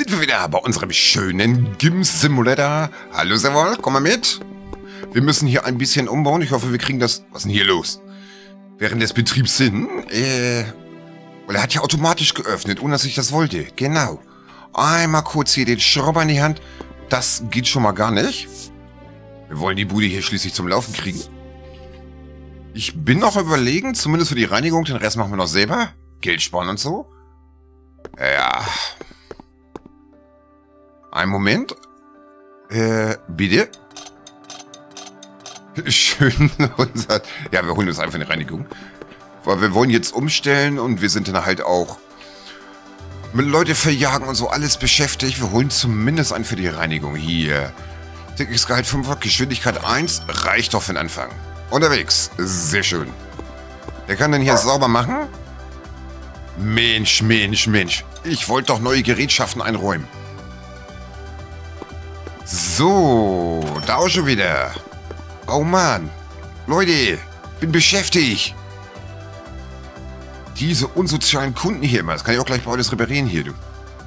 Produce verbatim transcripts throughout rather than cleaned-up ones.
sind wir wieder bei unserem schönen Gym-Simulator. Hallo Servol, komm mal mit. Wir müssen hier ein bisschen umbauen. Ich hoffe, wir kriegen das... Was ist denn hier los? Während des Betriebs hin, äh... Weil er hat ja automatisch geöffnet, ohne dass ich das wollte. Genau. Einmal kurz hier den Schrauber in die Hand. Das geht schon mal gar nicht. Wir wollen die Bude hier schließlich zum Laufen kriegen. Ich bin noch überlegen, zumindest für die Reinigung, den Rest machen wir noch selber. Geld sparen und so. Ja. Einen Moment. Äh, bitte. Schön. Ja, wir holen uns einfach eine Reinigung. Weil wir wollen jetzt umstellen und wir sind dann halt auch mit Leute verjagen und so alles beschäftigt. Wir holen zumindest einen für die Reinigung. Hier. Ticketsgehalt fünf, Geschwindigkeit eins. Reicht doch für den Anfang. Unterwegs. Sehr schön. Der kann dann hier sauber machen. Mensch, Mensch, Mensch. Ich wollte doch neue Gerätschaften einräumen. So, da auch schon wieder. Oh Mann. Leute, bin beschäftigt. Diese unsozialen Kunden hier immer. Das kann ich auch gleich bei alles reparieren hier, du.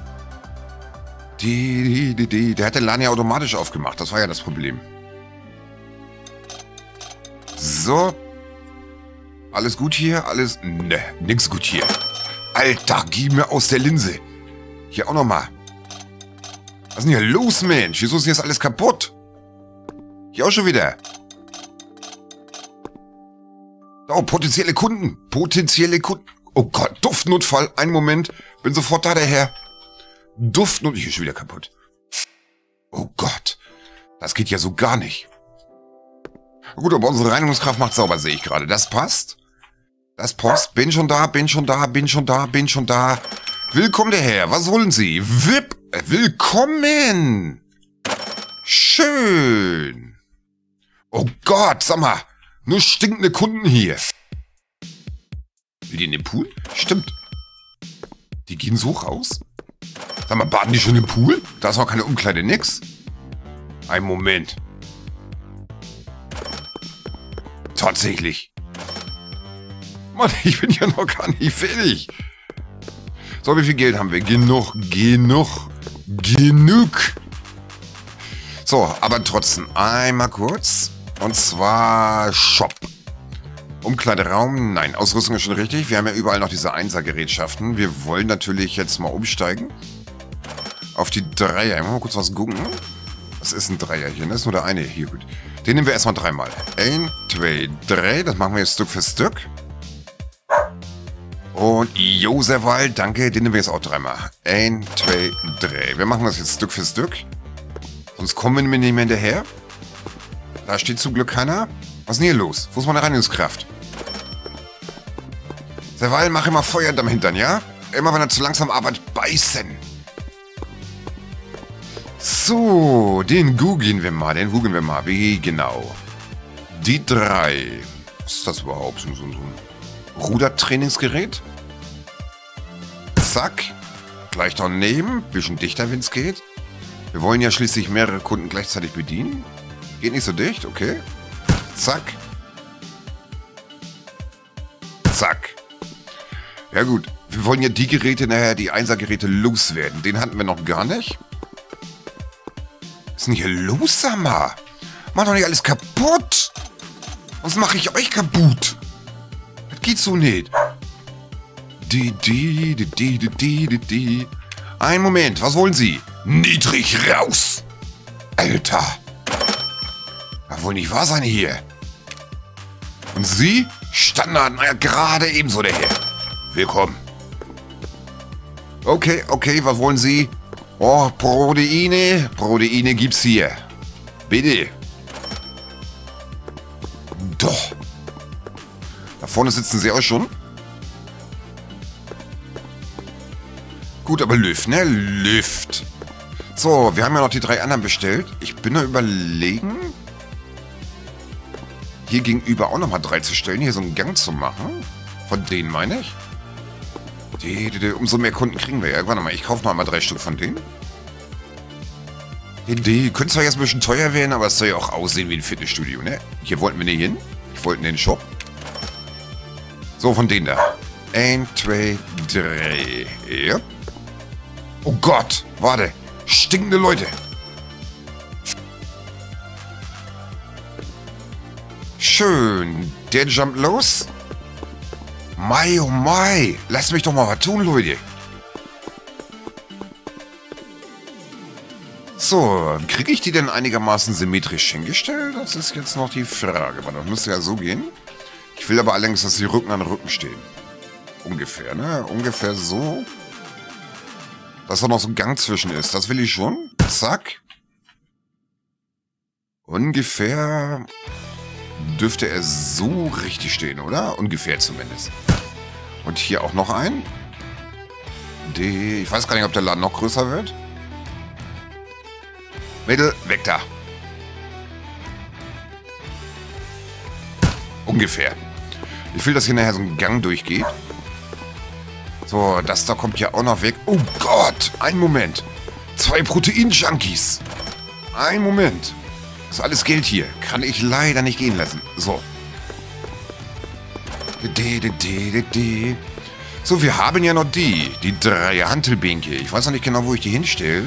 Die, die, die. Der hat den Laden ja automatisch aufgemacht. Das war ja das Problem. So. Alles gut hier? Alles... Ne, nix gut hier. Alter, geh mir aus der Linse. Hier auch nochmal. Was ist denn hier los, Mensch? Wieso ist jetzt alles kaputt? Hier auch schon wieder. Oh, potenzielle Kunden. Potenzielle Kunden. Oh Gott, Duftnotfall. Einen Moment. Bin sofort da, der Herr. Duftnotfall. Hier ist schon wieder kaputt. Oh Gott. Das geht ja so gar nicht. Gut, aber unsere Reinigungskraft macht sauber, sehe ich gerade. Das passt. Das passt. Bin schon da, bin schon da, bin schon da, bin schon da. Willkommen, der Herr. Was wollen Sie? W I P. Willkommen. Schön. Oh Gott, sag mal. Nur stinkende Kunden hier. Will die in den Pool? Stimmt. Die gehen so raus. Sag mal, baden die schon im Pool? Da ist noch keine Umkleide, nix. Ein Moment. Tatsächlich. Mann, ich bin ja noch gar nicht fertig. So, wie viel Geld haben wir? Genug, genug, genug. So, aber trotzdem einmal kurz. Und zwar Shop. Umkleideraum, nein, Ausrüstung ist schon richtig. Wir haben ja überall noch diese Einser-Gerätschaften. Wir wollen natürlich jetzt mal umsteigen. Auf die Dreier. Mal kurz was gucken. Das ist ein Dreier hier, ne? Das ist nur der eine. Hier, gut. Den nehmen wir erstmal dreimal. Ein, zwei, drei. Das machen wir jetzt Stück für Stück. Und Josefwal, danke. Den nehmen wir jetzt auch dreimal. Ein, zwei, drei. Wir machen das jetzt Stück für Stück. Sonst kommen wir nicht mehr hinterher. Da steht zum Glück keiner. Was ist denn hier los? Wo ist meine Reinigungskraft? Serval, mach immer Feuer am Hintern, ja? Immer wenn er zu langsam arbeitet, beißen. So, den googeln wir mal, den googeln wir mal. Wie genau? Die drei. Was ist das überhaupt? So, so, so ein Rudertrainingsgerät? Zack. Gleich daneben. Bisschen dichter, wenn es geht. Wir wollen ja schließlich mehrere Kunden gleichzeitig bedienen. Geht nicht so dicht, okay. Zack. Zack. Ja gut, wir wollen ja die Geräte nachher, die Einser-Geräte loswerden. Den hatten wir noch gar nicht. Was ist denn hier los, sag mal? Mach doch nicht alles kaputt. Sonst mache ich euch kaputt. Das geht so nicht. Die, die, die, die, die, die, die, die. Ein Moment, was wollen Sie? Niedrig raus. Alter. Das wohl nicht wahr sein hier. Und Sie? Standard, naja, gerade ebenso der Herr. Willkommen. Okay, okay, was wollen Sie? Oh, Proteine. Proteine gibt's hier. Bitte. Doch. Da vorne sitzen Sie auch schon. Gut, aber Lüft, ne? Lüft. So, wir haben ja noch die drei anderen bestellt. Ich bin da überlegen, hier gegenüber auch nochmal drei zu stellen, hier so einen Gang zu machen. Von denen meine ich. Die, die, die, umso mehr Kunden kriegen wir ja. Warte mal, ich kaufe noch mal drei Stück von denen. Die, die können zwar jetzt ein bisschen teuer werden, aber es soll ja auch aussehen wie ein Fitnessstudio, ne? Hier wollten wir nicht hin. Ich wollte in den Shop. So, von denen da. Ein, zwei, drei. Ja. Oh Gott, warte. Stinkende Leute. Schön. Der jumpt los. Mai, oh Mai. Lass mich doch mal was tun, Leute. So, kriege ich die denn einigermaßen symmetrisch hingestellt? Das ist jetzt noch die Frage. Weil das müsste ja so gehen. Ich will aber allerdings, dass die Rücken an Rücken stehen. Ungefähr, ne? Ungefähr so. Dass da noch so ein Gang zwischen ist. Das will ich schon. Zack. Ungefähr dürfte er so richtig stehen, oder? Ungefähr zumindest. Und hier auch noch ein. Die, ich weiß gar nicht, ob der Laden noch größer wird. Mittel, weg da. Ungefähr. Ich will, dass hier nachher so ein Gang durchgeht. So, das da kommt ja auch noch weg. Oh Gott, einen Moment. Zwei Protein-Junkies. Ein Moment. Das ist alles Geld hier. Kann ich leider nicht gehen lassen. So. So, wir haben ja noch die. Die drei Hantelbänke. Ich weiß noch nicht genau, wo ich die hinstelle.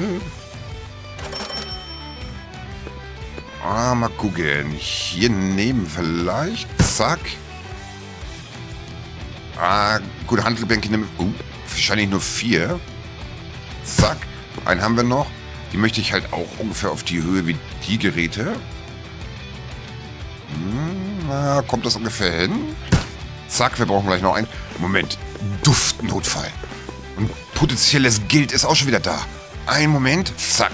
Ah, mal gucken. Hier neben vielleicht. Zack. Ah, gut, Hantelbänke nehmen. Uh, wahrscheinlich nur vier. Zack. Einen haben wir noch. Die möchte ich halt auch ungefähr auf die Höhe wie die Geräte. Hm, na, kommt das ungefähr hin? Zack, wir brauchen gleich noch einen. Moment. Duftnotfall. Und potenzielles Geld ist auch schon wieder da. Ein Moment. Zack.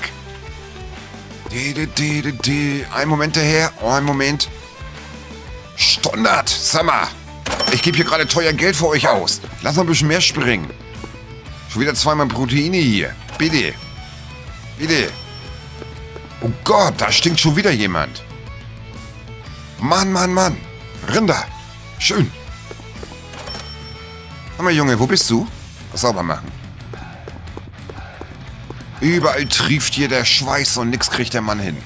Ein Moment daher. Oh, ein Moment. Standard. Sag mal. Ich gebe hier gerade teuer Geld für euch aus. Lass mal ein bisschen mehr springen. Schon wieder zweimal Proteine hier. Bitte. Bitte. Oh Gott, da stinkt schon wieder jemand. Mann, Mann, Mann. Rinder. Schön. Sag mal, Junge, wo bist du? Was sauber machen. Überall trieft hier der Schweiß und nix kriegt der Mann hin.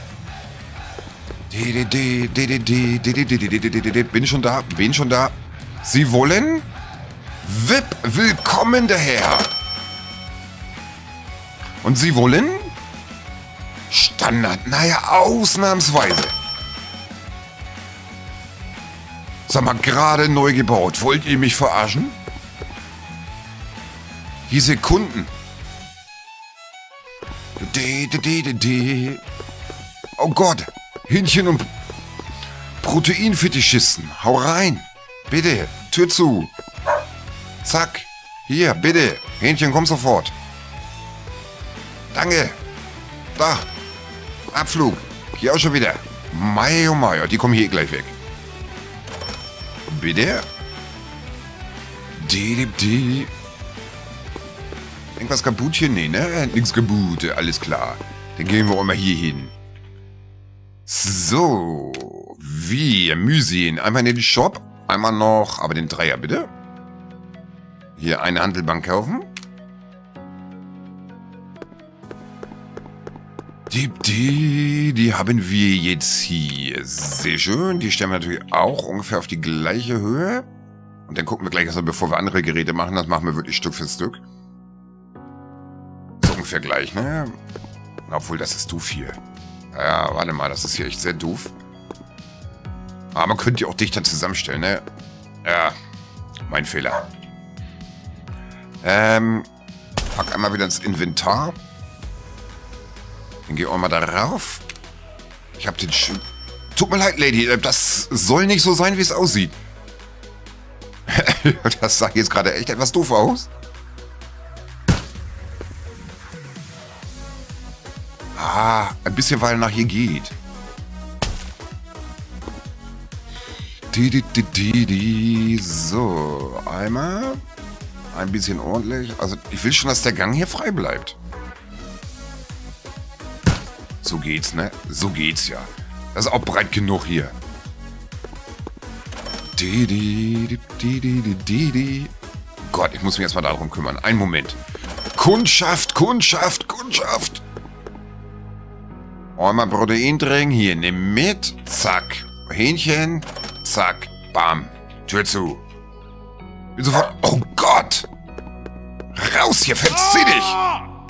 Bin schon da, bin schon da. Sie wollen? V I P, willkommen der Herr. Und Sie wollen? Standard, naja, ausnahmsweise. Sag mal, gerade neu gebaut. Wollt ihr mich verarschen? Die Sekunden. Oh Gott, Hähnchen und Proteinfetischisten. Hau rein. Bitte, Tür zu. Zack. Hier, bitte. Hähnchen, komm sofort. Danke. Da. Abflug. Hier auch schon wieder. Mei, oh mei, die kommen hier gleich weg. Bitte? Die, die. Irgendwas kaputt hier? Nee, ne? Nichts kaputt. Alles klar. Dann gehen wir auch mal hier hin. So. Wir müssen einmal in den Shop. Einmal noch, aber den Dreier bitte. Hier eine Handelbank kaufen. Die, die, die haben wir jetzt hier. Sehr schön. Die stellen wir natürlich auch ungefähr auf die gleiche Höhe. Und dann gucken wir gleich, also bevor wir andere Geräte machen, das machen wir wirklich Stück für Stück. So ungefähr gleich, ne? Obwohl, das ist doof hier. Ja, warte mal, das ist hier echt sehr doof. Aber man könnte die auch dichter zusammenstellen, ne? Ja, mein Fehler. Ähm, pack einmal wieder ins Inventar. Dann geh auch mal da rauf. Ich hab den Sch... Tut mir leid, Lady, das soll nicht so sein, wie es aussieht. Das sah jetzt gerade echt etwas doof aus. Ah, ein bisschen weiter nach hier geht. Die, die, die, die, die. So, einmal. Ein bisschen ordentlich. Also, ich will schon, dass der Gang hier frei bleibt. So geht's, ne? So geht's ja. Das ist auch breit genug hier. Die, die, die, die, die, die, die. Gott, ich muss mich erstmal darum kümmern. Einen Moment. Kundschaft, Kundschaft, Kundschaft. Einmal Protein drin. Hier, nimm mit. Zack. Hähnchen. Zack. Bam. Tür zu. Bin sofort. Oh Gott. Raus hier, verzieh dich.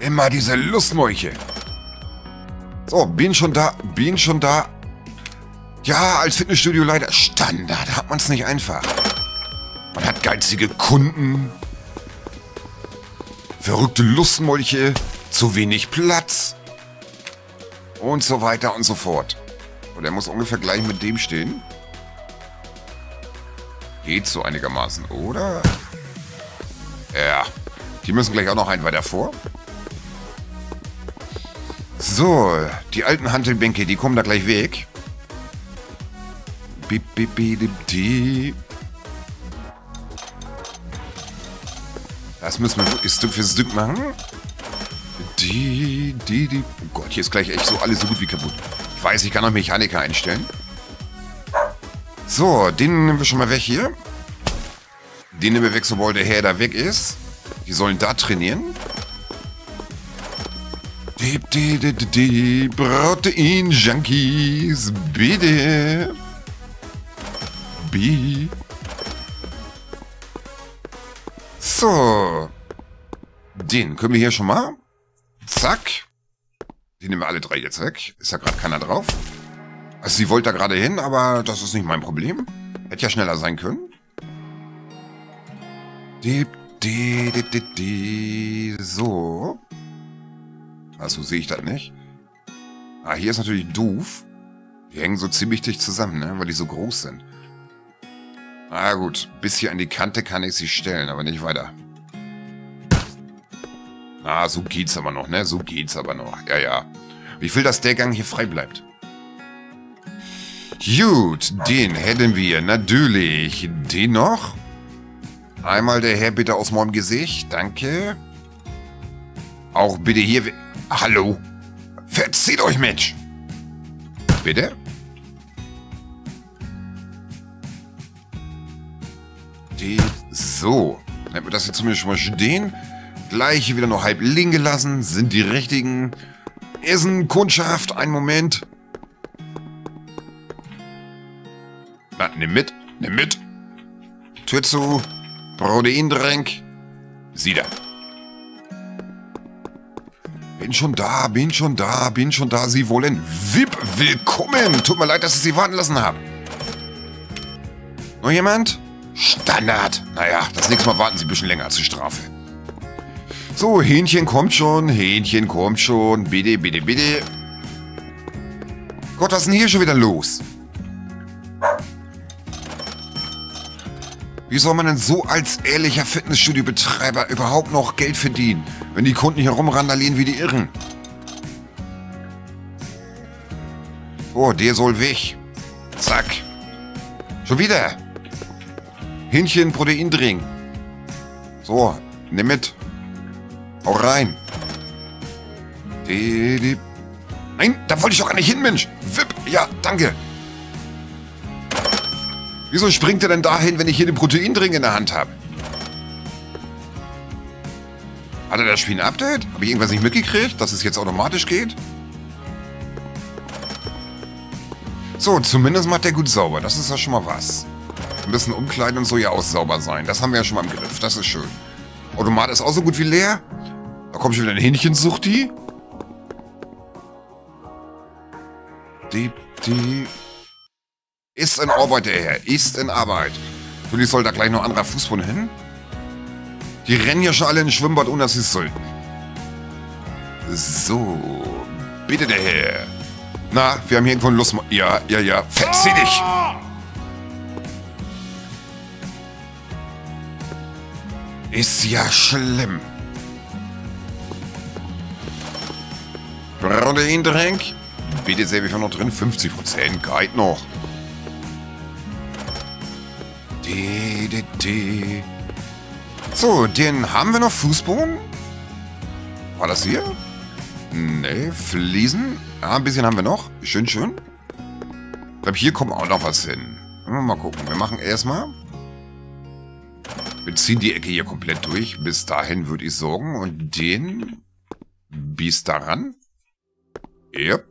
Immer diese Lustmolche. So, bin schon da, bin schon da. Ja, als Fitnessstudio-Leiter Standard hat man es nicht einfach. Man hat geizige Kunden, verrückte Lustmolche, zu wenig Platz und so weiter und so fort. Und er muss ungefähr gleich mit dem stehen. Geht so einigermaßen, oder? Ja, die müssen gleich auch noch ein weiter vor. So, die alten Hantelbänke, die kommen da gleich weg. Bip, bip, bip, bip. Das müssen wir wirklich Stück für Stück machen. Die, die, die. Oh Gott, hier ist gleich echt so alles so gut wie kaputt. Ich weiß, ich kann noch Mechaniker einstellen. So, den nehmen wir schon mal weg hier. Den nehmen wir weg, sobald der Herr da weg ist. Die sollen da trainieren. Die, die, die, die, die Protein-Junkies, bitte. B. So. Den können wir hier schon mal. Zack. Die nehmen wir alle drei jetzt weg. Ist ja gerade keiner drauf. Also sie wollte da gerade hin, aber das ist nicht mein Problem. Hätte ja schneller sein können. Die, die, die, die, die. So. Also sehe ich das nicht. Ah, hier ist natürlich doof. Die hängen so ziemlich dicht zusammen, ne? Weil die so groß sind. Ah gut, bis hier an die Kante kann ich sie stellen, aber nicht weiter. Ah, so geht's aber noch, ne? So geht's aber noch. Ja, ja. Ich will, dass der Gang hier frei bleibt. Gut, den hätten wir natürlich. Den noch. Einmal der Herr bitte aus meinem Gesicht. Danke. Auch bitte hier... Hallo. Verzieht euch, Mensch. Bitte? Die... So. Dann haben wir das jetzt zumindest schon mal stehen. Gleich hier wieder noch halb liegen gelassen. Sind die richtigen... Essen, Kundschaft. Einen Moment. Na, nimm mit. Nimm mit. Tür zu. Proteindrink. Sieh da. Bin schon da, bin schon da, bin schon da. Sie wollen V I P. Willkommen. Tut mir leid, dass ich Sie warten lassen habe. Noch jemand? Standard. Naja, das nächste Mal warten Sie ein bisschen länger zur Strafe. So, Hähnchen kommt schon. Hähnchen kommt schon. Bitte, bitte, bitte. Gott, was ist denn hier schon wieder los? Wie soll man denn so als ehrlicher Fitnessstudio-Betreiber überhaupt noch Geld verdienen, wenn die Kunden hier rumrandalieren wie die Irren? Oh, der soll weg. Zack. Schon wieder. Hähnchen, Proteindrink. So, nimm mit. Hau rein. Die, die. Nein, da wollte ich doch gar nicht hin, Mensch. V I P. Ja, danke. Wieso springt er denn dahin, wenn ich hier den Proteindrink in der Hand habe? Hat er das Spiel ein Update? Habe ich irgendwas nicht mitgekriegt, dass es jetzt automatisch geht? So, zumindest macht der gut sauber. Das ist ja schon mal was. Ein bisschen umkleiden und so ja auch sauber sein. Das haben wir ja schon mal im Griff. Das ist schön. Automat ist auch so gut wie leer. Da kommt schon wieder ein Hähnchensuchti. Die, die... Ist in Arbeit, der Herr. Ist in Arbeit. Natürlich soll da gleich noch ein anderer Fußboden hin. Die rennen ja schon alle ins Schwimmbad, ohne dass sie es sollten. So. Bitte, der Herr. Na, wir haben hier irgendwo einen Lust... Ja, ja, ja. Verzieh dich! Ist ja schlimm. Proteindrink. Bitte sehr, wie viel noch drin? fünfzig Prozent. Geht noch. Die, die, die. So, den haben wir noch. Fußboden? War das hier? Ne, Fliesen. Ja, ein bisschen haben wir noch. Schön, schön. Ich glaube, hier kommt auch noch was hin. Mal gucken. Wir machen erstmal. Wir ziehen die Ecke hier komplett durch. Bis dahin würde ich sorgen. Und den bis daran. Yep.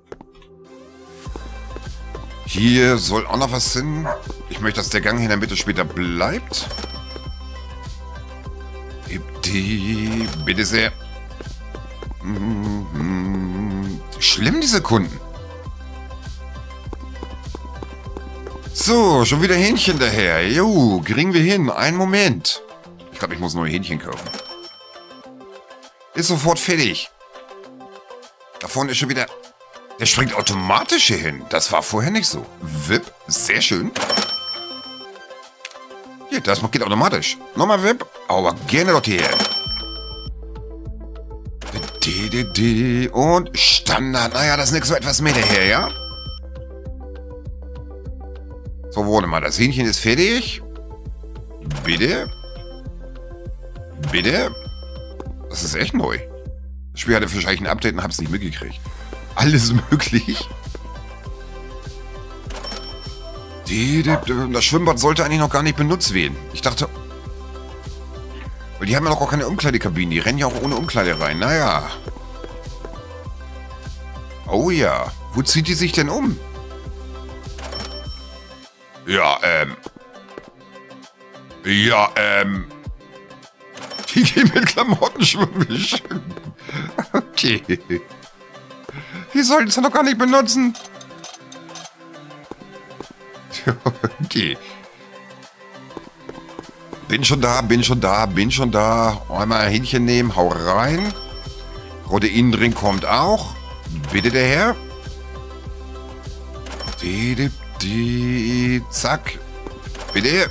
Hier soll auch noch was hin. Ich möchte, dass der Gang hier in der Mitte später bleibt. Die, bitte sehr. Schlimm, diese Kunden. So, schon wieder Hähnchen daher. Jo, kriegen wir hin. Einen Moment. Ich glaube, ich muss neue Hähnchen kaufen. Ist sofort fertig. Da vorne ist schon wieder... Der springt automatisch hier hin. Das war vorher nicht so. W I P. Sehr schön. Hier, das geht automatisch. Nochmal W I P. Aber gerne doch hier. Und Standard. Naja, das ist nichts so etwas mehr daher, ja? So, warte mal. Das Hähnchen ist fertig. Bitte. Bitte. Das ist echt neu. Das Spiel hatte wahrscheinlich ein Update und hab's nicht mitgekriegt. Alles möglich. Das Schwimmbad sollte eigentlich noch gar nicht benutzt werden. Ich dachte... Weil die haben ja noch auch keine Umkleidekabinen. Die rennen ja auch ohne Umkleide rein. Naja. Oh ja. Wo zieht die sich denn um? Ja, ähm... Ja, ähm... Die gehen mit Klamotten schwimmen. Okay. Die sollten es ja noch gar nicht benutzen. Okay. Bin schon da, bin schon da, bin schon da. Einmal ein Hähnchen nehmen, hau rein. Proteindrink kommt auch. Bitte der Herr. Die, die, die, zack. Bitte.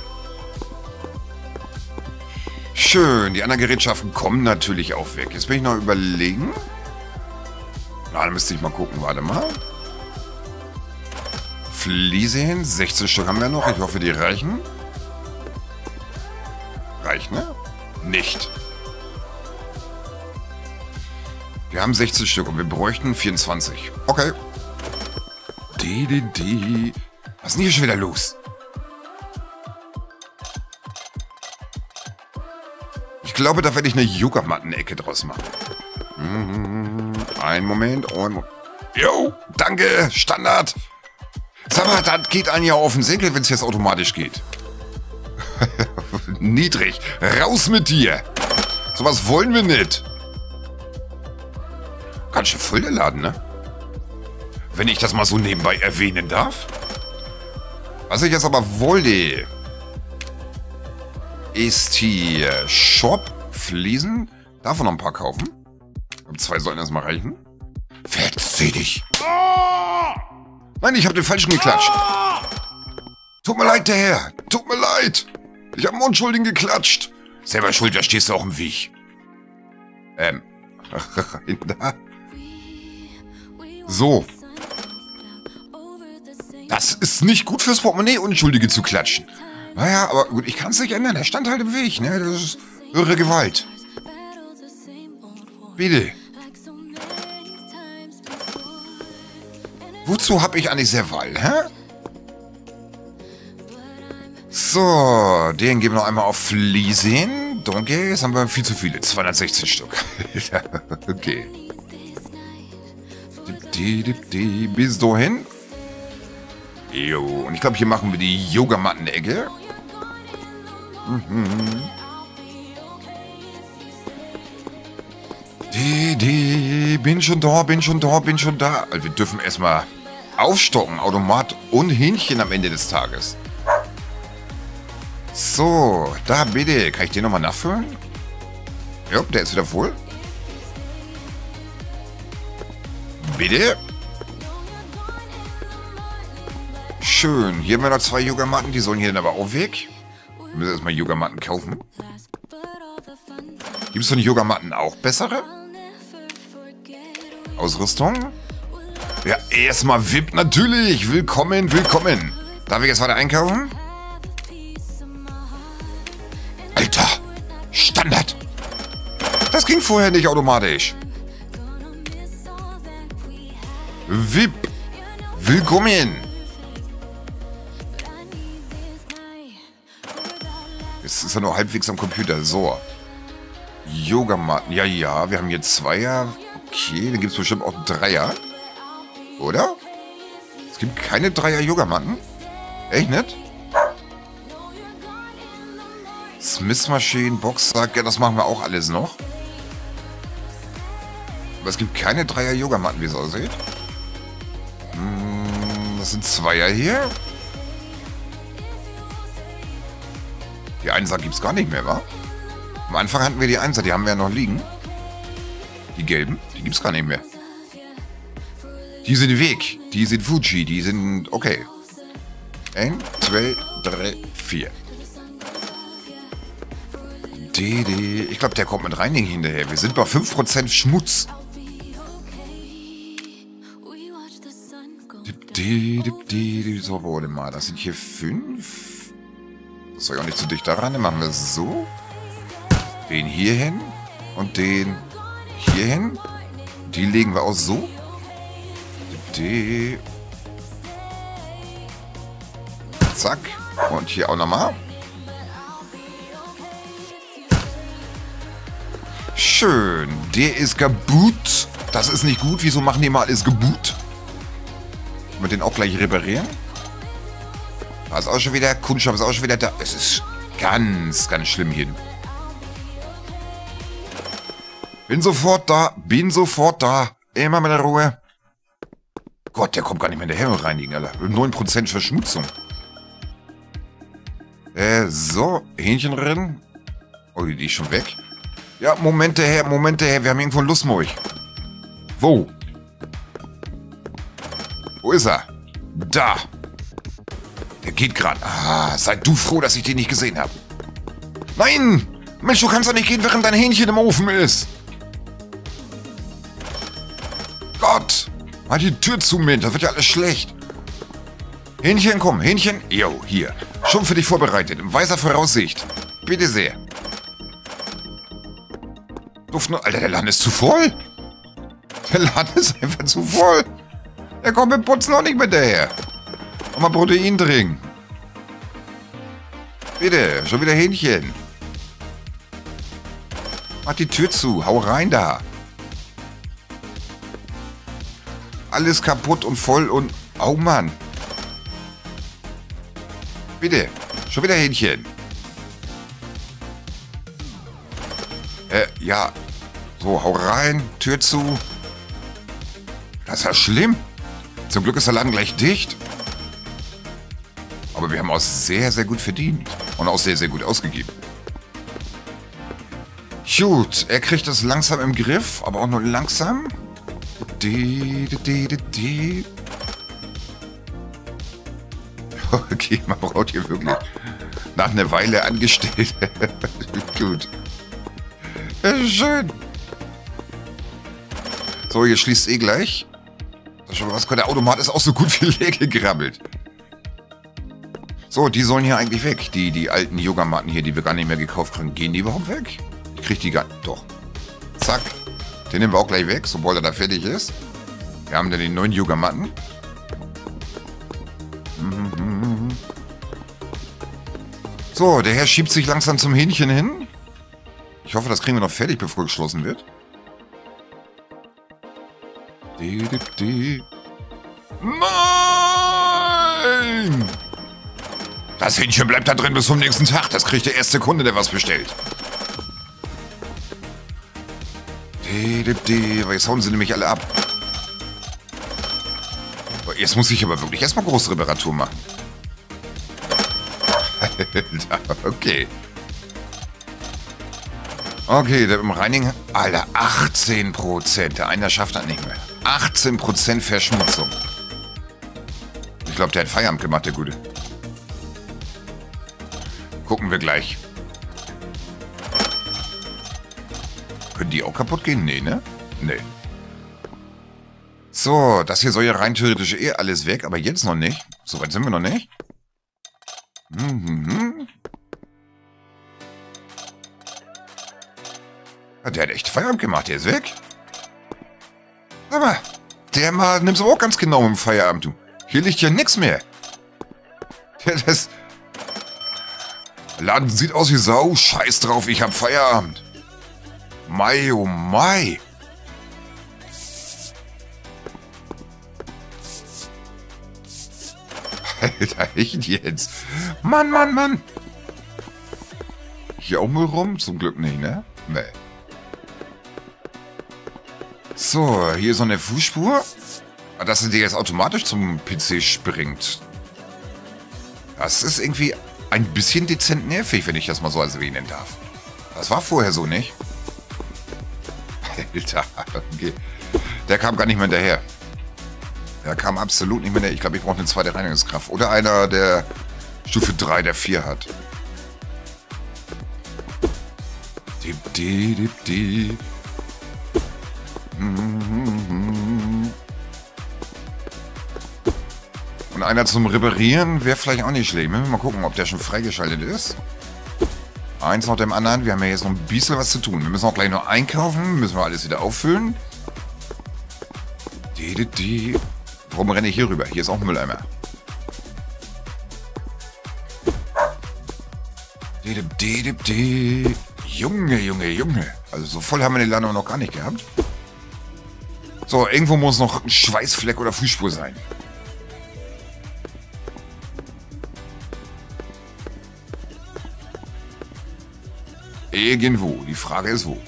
Schön, die anderen Gerätschaften kommen natürlich auch weg. Jetzt bin ich noch überlegen. Na, dann müsste ich mal gucken. Warte mal. Fliese hin. sechzehn Stück haben wir noch. Ich hoffe, die reichen. Reicht, ne? Nicht. Wir haben sechzehn Stück und wir bräuchten vierundzwanzig. Okay. Die, die, die. Was ist denn hier schon wieder los? Ich glaube, da werde ich eine Yogamatten-Ecke draus machen. Mhm. Ein Moment. Und... Jo, danke. Standard. Sag mal, das geht einem ja auf den Senkel, wenn es jetzt automatisch geht. Niedrig. Raus mit dir. Sowas wollen wir nicht. Ganz schön voll der Laden, ne? Wenn ich das mal so nebenbei erwähnen darf. Was ich jetzt aber wollte, ist hier Shop, Fliesen. Darf man noch ein paar kaufen? Zwei sollen erstmal reichen. Verzieh dich. Nein, ich habe den falschen geklatscht. Tut mir leid, der Herr. Tut mir leid. Ich habe einen Unschuldigen geklatscht. Selber schuld, da stehst du auch im Weg. Ähm. So. Das ist nicht gut fürs Portemonnaie, Unschuldige zu klatschen. Naja, aber gut, ich kann es nicht ändern. Er stand halt im Weg, ne? Das ist irre Gewalt. Bitte. Wozu habe ich eigentlich Serval, hä? So, den geben wir noch einmal auf Fliesen. Danke, jetzt haben wir viel zu viele. zweihundertsechzehn Stück. Okay. Die, die, die, bis dahin. Jo, und ich glaube, hier machen wir die Yogamatten-Ecke. Mhm. Die, die, bin schon da, bin schon da, bin schon da. Also wir dürfen erstmal aufstocken, Automat und Hähnchen am Ende des Tages. So, da bitte. Kann ich den nochmal nachfüllen? Ja, der ist wieder voll. Bitte. Schön. Hier haben wir noch zwei Yogamatten, die sollen hier dann aber auch weg. Wir müssen erstmal Yogamatten kaufen. Gibt es von Yogamatten auch bessere? Ausrüstung? Ja, erstmal V I P natürlich. Willkommen, willkommen. Darf ich jetzt weiter einkaufen? Alter, Standard. Das ging vorher nicht automatisch. V I P. Willkommen. Jetzt ist er nur halbwegs am Computer. So. Yogamatten. Ja, ja. Wir haben hier Zweier. Okay, dann gibt es bestimmt auch Dreier. Oder? Es gibt keine Dreier-Yogamatten. Echt nicht? Smith-Maschinen, Boxsack. Ja, das machen wir auch alles noch. Aber es gibt keine Dreier-Yogamatten, wie es aussieht. Hm, das sind Zweier hier. Die Einser gibt es gar nicht mehr, wa? Am Anfang hatten wir die Einser, die haben wir ja noch liegen. Die gelben, die gibt es gar nicht mehr. Die sind weg. Die sind Fuji, die sind okay. Ein, zwei, drei, vier. D D. Ich glaube, der kommt mit Reinigen hinterher. Wir sind bei fünf Prozent Schmutz. So, warte mal. Das sind hier fünf. Das soll ja auch nicht zu dicht daran. Dann machen wir es so. Den hier hin. Und den hier hin. Die legen wir auch so. D. Zack. Und hier auch nochmal. Schön. Der ist kaputt. Das ist nicht gut. Wieso machen die mal alles kaputt? Mit den auch gleich reparieren. Da ist auch schon wieder. Kunststoff ist auch schon wieder da. Es ist ganz, ganz schlimm hier. Bin sofort da. Bin sofort da. Immer mit der Ruhe. Gott, der kommt gar nicht mehr hinterher mit reinigen, Alter. neun Prozent Verschmutzung. Äh, so. Hähnchen drin. Oh, die ist schon weg. Ja, Momente her, Momente her. Wir haben irgendwo einen Lustmolch. Wo? Wo ist er? Da. Der geht gerade. Ah, sei du froh, dass ich den nicht gesehen habe. Nein! Mensch, du kannst doch nicht gehen, während dein Hähnchen im Ofen ist. Gott! Halt die Tür zu, Mint. Das wird ja alles schlecht. Hähnchen, komm. Hähnchen. Jo, hier. Schon für dich vorbereitet. In weiser Voraussicht. Bitte sehr. Duft nur... Alter, der Laden ist zu voll. Der Laden ist einfach zu voll. Der kommt mit Putzen auch nicht mit daher. Und mal Protein trinken. Bitte, schon wieder Hähnchen. Mach die Tür zu. Hau rein da. Alles kaputt und voll und... Oh Mann. Bitte. Schon wieder Hähnchen. Äh, ja. So, hau rein. Tür zu. Das ist ja schlimm. Zum Glück ist der Laden gleich dicht. Aber wir haben auch sehr, sehr gut verdient. Und auch sehr, sehr gut ausgegeben. Gut, er kriegt das langsam im Griff, aber auch nur langsam. Die, die, die, die, die. Okay, man braucht hier wirklich nach einer Weile angestellt. Gut. Schön. So, hier schließt eh gleich. Das schon was. Der Automat ist auch so gut wie leer gegrabbelt. So, die sollen hier eigentlich weg. Die, die alten Yogamatten hier, die wir gar nicht mehr gekauft haben. Gehen die überhaupt weg? Ich krieg die gar nicht. Doch. Zack. Den nehmen wir auch gleich weg, sobald er da fertig ist. Wir haben dann die neuen Yogamatten. So, der Herr schiebt sich langsam zum Hähnchen hin. Ich hoffe, das kriegen wir noch fertig, bevor geschlossen wird. Die, die, die. Nein! Das Hähnchen bleibt da drin bis zum nächsten Tag. Das kriegt der erste Kunde, der was bestellt. Die, die, die. Aber jetzt hauen sie nämlich alle ab. Jetzt muss ich aber wirklich erstmal große Reparatur machen. Okay. Okay, der im Reinigen... Alter, achtzehn Prozent. Der eine schafft das nicht mehr. achtzehn Prozent Verschmutzung. Ich glaube, der hat Feierabend gemacht, der Gute. Gucken wir gleich. Können die auch kaputt gehen? Nee, ne? Nee. So, das hier soll ja rein theoretisch eh alles weg, aber jetzt noch nicht. So weit sind wir noch nicht. Mhm. Ja, der hat echt Feierabend gemacht, der ist weg. Sag mal, der mal nimmt's aber auch ganz genau im Feierabend, du. Hier liegt ja nichts mehr. Der, das... Der Laden sieht aus wie Sau. Scheiß drauf, ich hab Feierabend. Mai, oh Mai. Alter, echt jetzt? Mann, Mann, Mann. Hier auch Müll rum? Zum Glück nicht, ne? Nee. So, hier so eine Fußspur. Dass sie dir jetzt automatisch zum P C springt. Das ist irgendwie ein bisschen dezent nervig, wenn ich das mal so erwähnen darf. Das war vorher so nicht. Alter, okay. Der kam gar nicht mehr hinterher. Der kam absolut nicht mehr hinterher. Ich glaube, ich brauche eine zweite Reinigungskraft. Oder einer, der Stufe drei, der vier hat. Dip, di, dip, di. Und einer zum Reparieren wäre vielleicht auch nicht schlecht. Müssen wir mal gucken, ob der schon freigeschaltet ist. Eins nach dem anderen. Wir haben ja jetzt noch ein bisschen was zu tun. Wir müssen auch gleich noch einkaufen. Müssen wir alles wieder auffüllen. Die, die, die. Warum renne ich hier rüber? Hier ist auch ein Mülleimer. Die, die, die, die, die. Junge, Junge, Junge. Also so voll haben wir den Laden noch gar nicht gehabt. So, irgendwo muss noch ein Schweißfleck oder Fußspur sein. Irgendwo. Die Frage ist wo.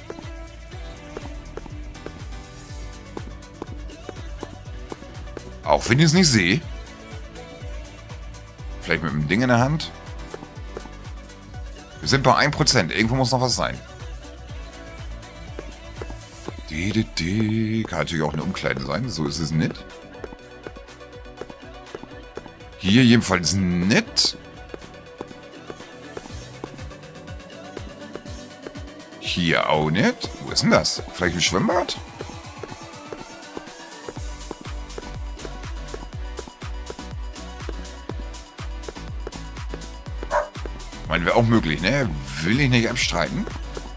Auch wenn ich es nicht sehe. Vielleicht mit dem Ding in der Hand. Wir sind bei ein Prozent. Irgendwo muss noch was sein. Die, die, die. Kann natürlich auch eine Umkleide sein. So ist es nicht. Hier jedenfalls nicht. Hier auch nicht. Wo ist denn das? Vielleicht ein Schwimmbad? Meinen wir auch möglich, ne? Will ich nicht abstreiten.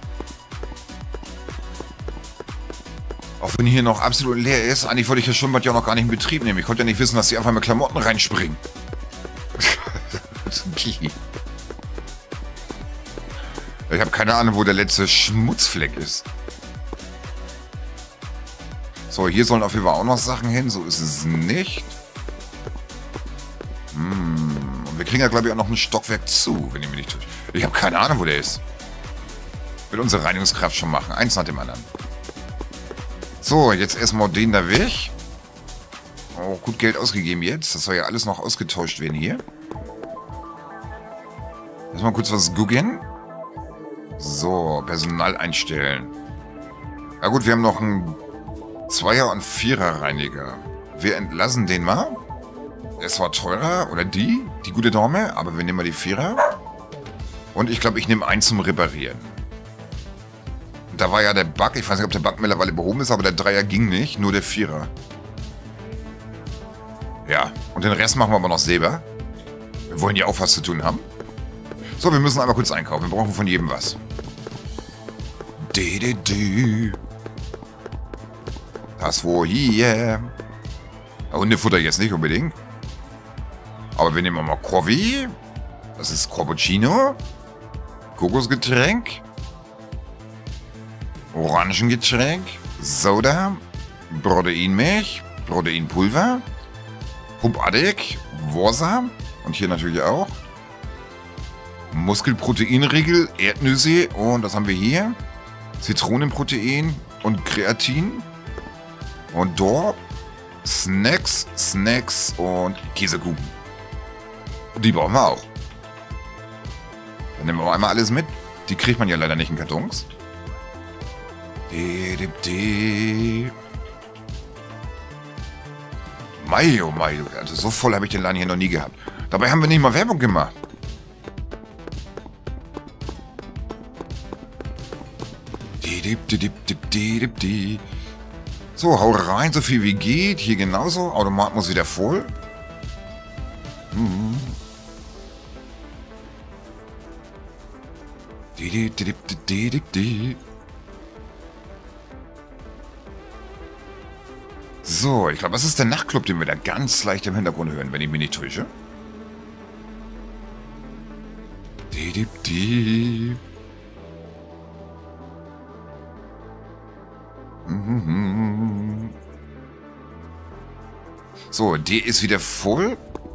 Auch wenn hier noch absolut leer ist. Eigentlich wollte ich das Schwimmbad ja auch noch gar nicht in Betrieb nehmen. Ich konnte ja nicht wissen, dass die einfach mit Klamotten reinspringen. Ich habe keine Ahnung, wo der letzte Schmutzfleck ist. So, hier sollen auf jeden Fall auch noch Sachen hin. So ist es nicht. Hm. Und wir kriegen ja, glaube ich, auch noch ein Stockwerk zu, wenn ich mich nicht täusche. Ich habe keine Ahnung, wo der ist. Wird unsere Reinigungskraft schon machen. Eins nach dem anderen. So, jetzt erstmal den da weg. Oh, gut Geld ausgegeben jetzt. Das soll ja alles noch ausgetauscht werden hier. Erstmal kurz was gucken. So, Personal einstellen. Na gut, wir haben noch einen Zweier- und Vierer-Reiniger. Wir entlassen den mal. Es war teurer, oder die, die gute Dame, aber wir nehmen mal die Vierer. Und ich glaube, ich nehme einen zum Reparieren. Und da war ja der Bug, ich weiß nicht, ob der Bug mittlerweile behoben ist, aber der Dreier ging nicht, nur der Vierer. Ja, und den Rest machen wir aber noch selber. Wir wollen ja auch was zu tun haben. So, wir müssen einmal kurz einkaufen. Wir brauchen von jedem was. Die, die, die. Das wo hier. Hundefutter jetzt nicht unbedingt. Aber wir nehmen mal Corvi. Das ist Cappuccino. Kokosgetränk. Orangengetränk. Soda. Proteinmilch. Proteinpulver. Pumpadek. Worsa. Und hier natürlich auch. Muskelproteinriegel, Erdnüsse und das haben wir hier. Zitronenprotein und Kreatin. Und dort Snacks, Snacks und Käsekuchen. Die brauchen wir auch. Dann nehmen wir einmal alles mit. Die kriegt man ja leider nicht in Kartons. Die, die, die. Mei, oh mei, also so voll habe ich den Laden hier noch nie gehabt. Dabei haben wir nicht mal Werbung gemacht. So, hau rein, so viel wie geht. Hier genauso. Automat muss wieder voll. Hm. So, ich glaube, das ist der Nachtclub, den wir da ganz leicht im Hintergrund hören, wenn ich mich nicht täusche. So, der ist wieder voll.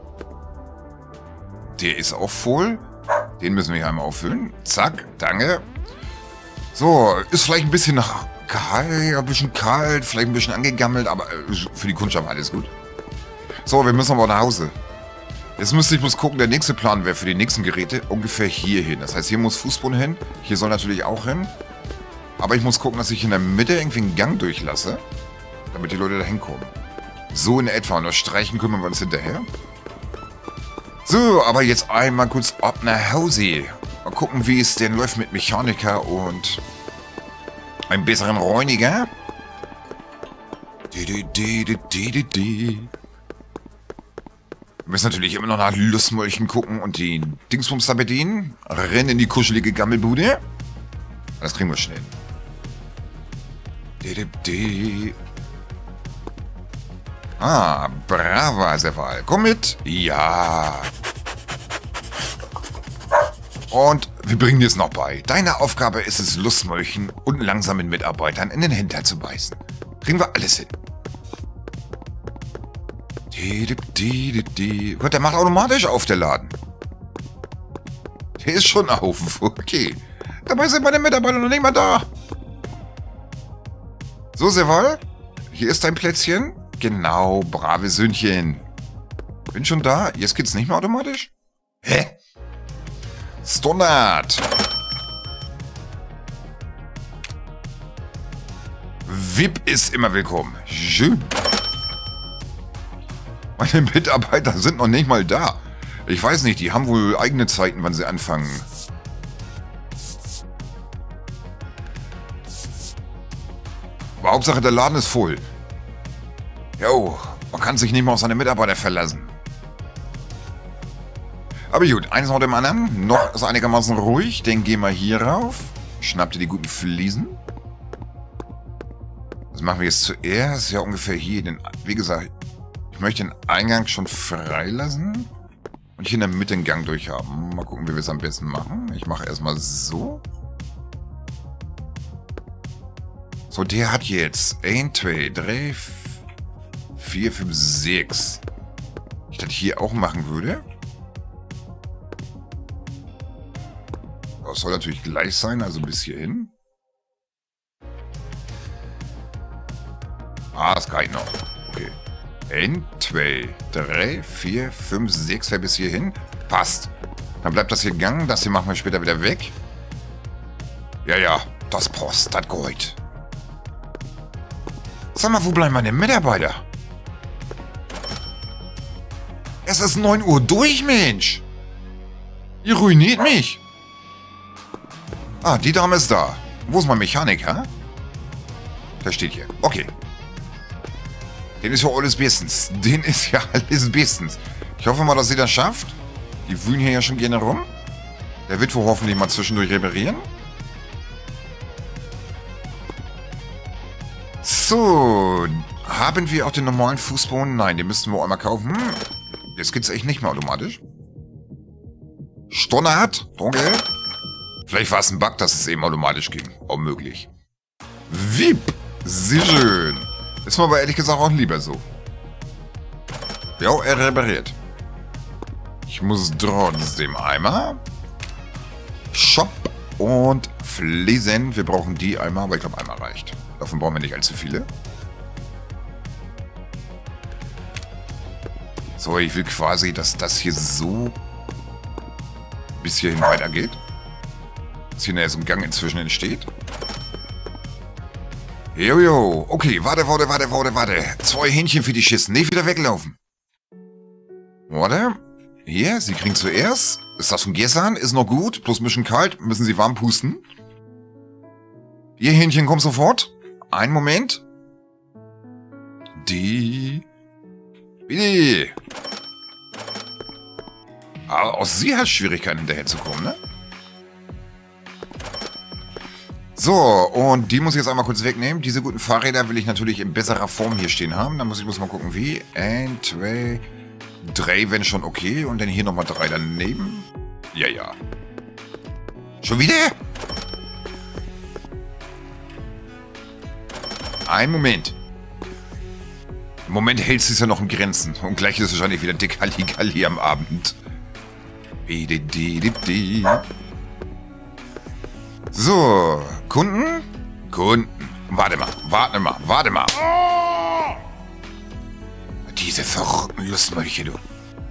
Der ist auch voll. Den müssen wir hier einmal auffüllen. Zack, danke. So, ist vielleicht ein bisschen kalt, ein bisschen kalt, vielleicht ein bisschen angegammelt, aber für die Kundschaft alles gut. So, wir müssen aber nach Hause. Jetzt müsste ich muss gucken, der nächste Plan wäre für die nächsten Geräte ungefähr hier hin. Das heißt, hier muss Fußboden hin, hier soll natürlich auch hin. Aber ich muss gucken, dass ich in der Mitte irgendwie einen Gang durchlasse, damit die Leute da hinkommen. So in etwa. Und das Streichen kümmern wir uns hinterher. So, aber jetzt einmal kurz ab nach Hause. Mal gucken, wie es denn läuft mit Mechaniker und einem besseren Reiniger. Die, die, die, die, die, die, die. Wir müssen natürlich immer noch nach Lustmolchen gucken und die Dingsbums da bedienen. Rennen in die kuschelige Gammelbude. Das kriegen wir schnell. Die, die, die. Ah, brava, Serval. Komm mit. Ja. Und wir bringen dir es noch bei. Deine Aufgabe ist es, Lustmolchen und langsamen Mitarbeitern in den Hintern zu beißen. Kriegen wir alles hin. Die, die, die, die, die. Gott, der macht automatisch auf, der Laden. Der ist schon auf. Okay. Dabei sind meine Mitarbeiter noch nicht mal da. So, Serval. Hier ist dein Plätzchen. Genau, brave Söhnchen. Bin schon da. Jetzt geht's nicht mehr automatisch? Hä? Standard. V I P ist immer willkommen. Schön. Meine Mitarbeiter sind noch nicht mal da. Ich weiß nicht, die haben wohl eigene Zeiten, wann sie anfangen. Aber Hauptsache, der Laden ist voll. Jo, man kann sich nicht mehr auf seine Mitarbeiter verlassen. Aber gut, eines nach dem anderen. Noch ist einigermaßen ruhig. Dann gehen wir hier rauf. Schnappt ihr die guten Fliesen. Das machen wir jetzt zuerst. Ja, ungefähr hier. Den, wie gesagt, ich möchte den Eingang schon freilassen. Und hier in der Mitte den Gang durchhaben. Mal gucken, wie wir es am besten machen. Ich mache erstmal so. So, der hat jetzt eins, zwei, drei, vier, fünf, sechs. Ich das hier auch machen würde. Das soll natürlich gleich sein, also bis hierhin. Ah, das kann ich noch. Okay. eins, zwei, drei, vier, fünf, sechs wäre bis hierhin. Passt. Dann bleibt das hier gegangen. Das hier machen wir später wieder weg. Ja, ja. Das passt. Das geht. Sag mal, wo bleiben meine Mitarbeiter? Es ist neun Uhr durch, Mensch. Ihr ruiniert mich. Ah, die Dame ist da. Wo ist mein Mechaniker? Der steht hier. Okay. Den ist ja alles bestens. Den ist ja alles bestens. Ich hoffe mal, dass sie das schafft. Die wühlen hier ja schon gerne rum. Der wird wohl hoffentlich mal zwischendurch reparieren. So. Haben wir auch den normalen Fußboden? Nein, den müssten wir auch einmal kaufen. Jetzt geht's echt nicht mehr automatisch. Standard. Danke. Vielleicht war es ein Bug, dass es eben automatisch ging. Auch möglich. V I P. Sehr schön. Ist mir aber ehrlich gesagt auch lieber so. Ja, er repariert. Ich muss trotzdem einmal. Shop und Fliesen. Wir brauchen die einmal, aber ich glaube einmal reicht. Davon brauchen wir nicht allzu viele. So, ich will quasi, dass das hier so bis hierhin weitergeht. Dass hier so ein Gang inzwischen entsteht. Jojo. Okay, warte, warte, warte, warte, warte. Zwei Hähnchen für die Schissen. Nicht wieder weglaufen. Warte. Hier, sie kriegen zuerst. Ist das von gestern? Ist noch gut. Plus ein bisschen kalt. Müssen sie warm pusten. Ihr Hähnchen kommt sofort. Einen Moment. Die. Bitte. Aber auch sie hat Schwierigkeiten hinterher zu kommen, ne? So, und die muss ich jetzt einmal kurz wegnehmen. Diese guten Fahrräder will ich natürlich in besserer Form hier stehen haben. Da muss ich muss mal gucken, wie. Ein, zwei, drei, wenn schon okay. Und dann hier nochmal drei daneben. Ja, ja. Schon wieder? Ein Moment. Im Moment hält es sich ja noch in Grenzen. Und gleich ist es wahrscheinlich wieder dick Halligalli am Abend. So, Kunden? Kunden. Warte mal, warte mal, warte mal. Diese verrückten Lustmolche, du.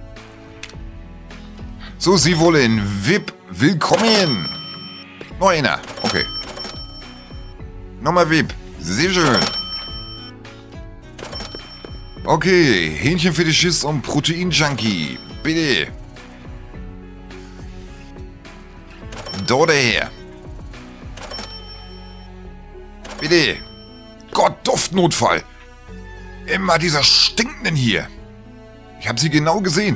So, Sie wollen V I P. Willkommen. Noch einer. Okay. Nochmal V I P. Sehr schön. Okay, Hähnchenfetischist und Protein-Junkie. Bitte. Dort her. Bitte. Gott, Duftnotfall. Immer dieser Stinkenden hier. Ich habe sie genau gesehen.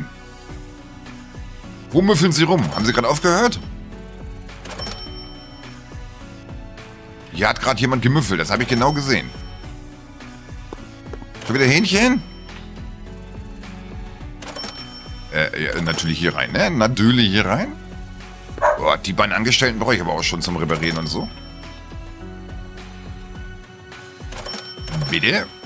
Wo müffeln sie rum? Haben sie gerade aufgehört? Hier hat gerade jemand gemüffelt. Das habe ich genau gesehen. Schon wieder Hähnchen? Äh, ja, natürlich hier rein, ne? Natürlich hier rein. Boah, die beiden Angestellten brauche ich aber auch schon zum Reparieren und so. Bitte?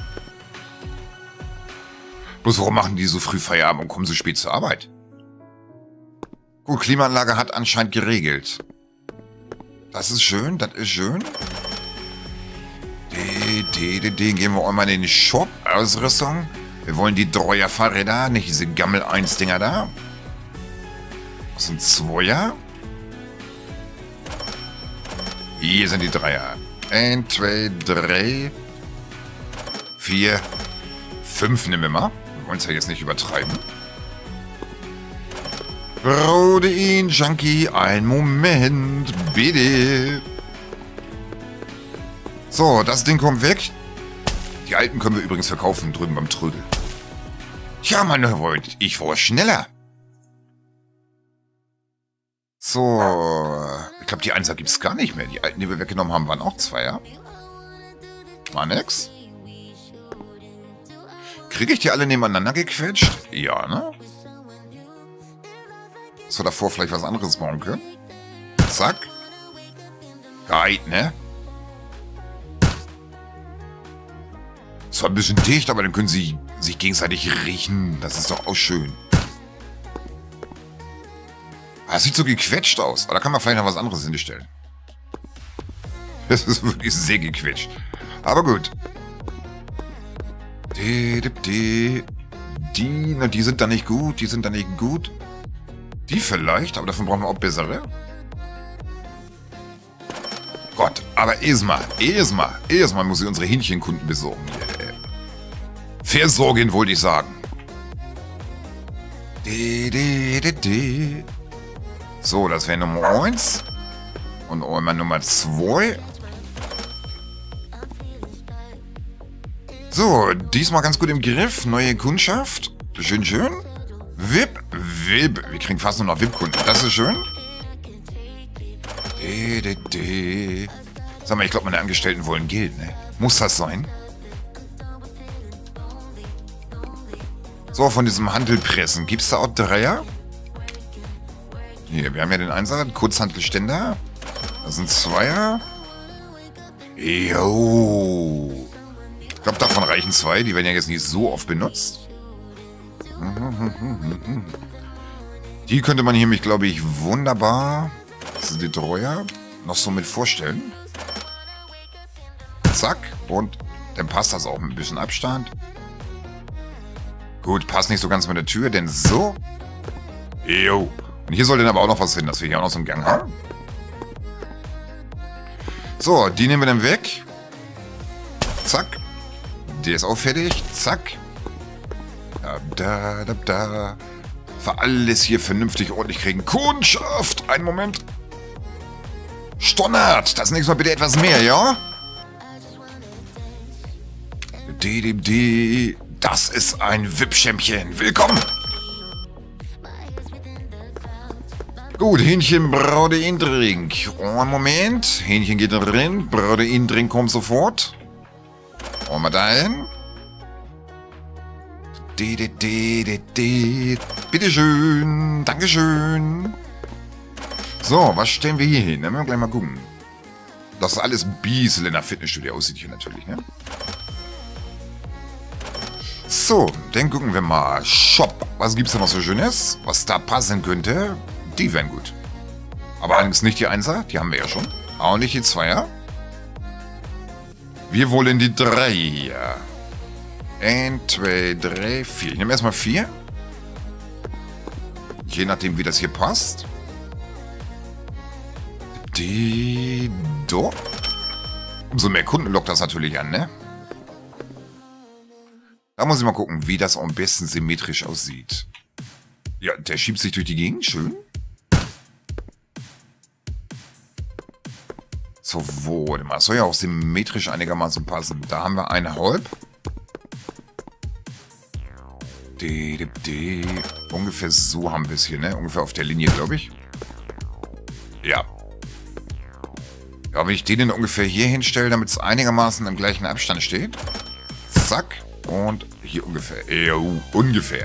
Bloß warum machen die so früh Feierabend und kommen so spät zur Arbeit? Gut, Klimaanlage hat anscheinend geregelt. Das ist schön, das ist schön. Den gehen wir auch mal in den Shop. Ausrüstung. Wir wollen die Dreuer Fahrräder, nicht diese Gammel eins Dinger da. Das sind Zweier. Hier sind die Dreier. Eins, zwei, drei, vier, fünf nehmen wir mal. Wir wollen es ja jetzt nicht übertreiben. Protein Junkie, ein Moment, bitte. So, das Ding kommt weg. Die alten können wir übrigens verkaufen, drüben beim Trödel. Tja, meine Freunde, ich war schneller. So, ich glaube, die Einser gibt es gar nicht mehr. Die alten, die wir weggenommen haben, waren auch zwei, ja? War nix. Kriege ich die alle nebeneinander gequetscht? Ja, ne? So, davor vielleicht was anderes bauen können. Zack. Geil, ne? Zwar ein bisschen dicht, aber dann können sie sich gegenseitig riechen. Das ist doch auch schön. Das sieht so gequetscht aus. Aber da kann man vielleicht noch was anderes hinstellen. Das ist wirklich sehr gequetscht. Aber gut. Die, die, die, na, die sind da nicht gut. Die sind da nicht gut. Die vielleicht, aber davon brauchen wir auch bessere. Gott, aber erstmal, erstmal, erstmal muss ich unsere Hähnchenkunden besorgen. Versorgen, wollte ich sagen. Die, die, die, die. So, das wäre Nummer eins. Und einmal Nummer zwei. So, diesmal ganz gut im Griff. Neue Kundschaft. Schön, schön. V I P, V I P. Wir kriegen fast nur noch V I P-Kunden. Das ist schön. De, de, de. Sag mal, ich glaube, meine Angestellten wollen Geld, ne? Muss das sein? So, von diesem Handelpressen. Gibt es da auch Dreier? Hier, wir haben ja den Einser. Kurzhantelständer. Das sind Zweier. Jo. Ich glaube, davon reichen zwei. Die werden ja jetzt nicht so oft benutzt. Die könnte man hier mich, glaube ich, wunderbar, das ist die Dreuer, noch so mit vorstellen. Zack. Und dann passt das auch mit ein bisschen Abstand. Gut, passt nicht so ganz mit der Tür, denn so. Jo. Und hier soll dann aber auch noch was hin, dass wir hier auch noch so einen Gang haben. So, die nehmen wir dann weg. Zack. Der ist auch fertig. Zack. Da, da, da, da. Für alles hier vernünftig ordentlich kriegen. Kundschaft! Einen Moment. Stonnert! Das nächste Mal bitte etwas mehr, ja? D, D, D. Das ist ein V I P-Schämmchen. Willkommen! Gut, Hähnchen, Proteindrink. Oh, Moment. Hähnchen geht drin. Proteindrink kommt sofort. Wollen wir dahin? De, de, de, de, de. Bitteschön. Dankeschön. So, was stellen wir hier hin? Dann müssen wir gleich mal gucken. Das ist alles ein bisschen in der Fitnessstudio aussieht hier natürlich, ne? So, dann gucken wir mal. Shop. Was gibt's da noch so Schönes? Was da passen könnte? Die wären gut. Aber allerdings nicht die Einser. Die haben wir ja schon. Auch nicht die Zweier. Wir wollen die drei hier. Eins, zwei, drei, vier. Ich nehme erstmal vier. Je nachdem, wie das hier passt. Die... Do. Umso mehr Kunden lockt das natürlich an, ne? Da muss ich mal gucken, wie das am besten symmetrisch aussieht. Ja, der schiebt sich durch die Gegend. Schön. So, wo? Das soll ja auch symmetrisch einigermaßen passen. Da haben wir eineinhalb. Die, die, die. Ungefähr so haben wir es hier, ne? Ungefähr auf der Linie, glaube ich. Ja. Ja, wenn ich den dann ungefähr hier hinstelle, damit es einigermaßen im gleichen Abstand steht. Zack. Und hier ungefähr. Jo, ungefähr.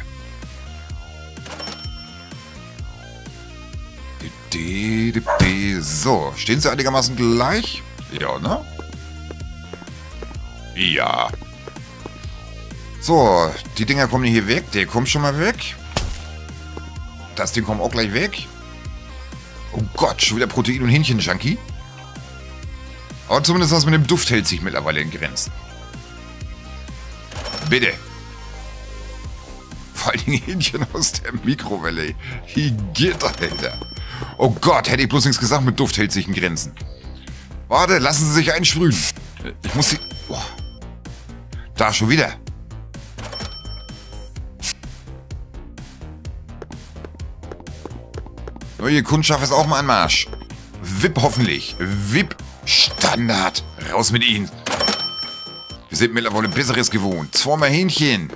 Die, die, die. So, stehen sie einigermaßen gleich? Ja, ne? Ja. So, die Dinger kommen hier weg. Der kommt schon mal weg. Das Ding kommt auch gleich weg. Oh Gott, schon wieder Protein- und Hähnchen-Junkie. Aber zumindest das mit dem Duft hält sich mittlerweile in Grenzen. Bitte. Vor allen Dingen Hähnchen aus der Mikrowelle. Wie geht das, Alter? Oh Gott, hätte ich bloß nichts gesagt, mit Duft hält sich in Grenzen. Warte, lassen Sie sich einsprühen. Ich muss sie... Boah. Da, schon wieder. Neue Kundschaft ist auch mal am Marsch. V I P hoffentlich. V I P Standard. Raus mit Ihnen. Wir sind mittlerweile Besseres gewohnt. Zweimal Hähnchen.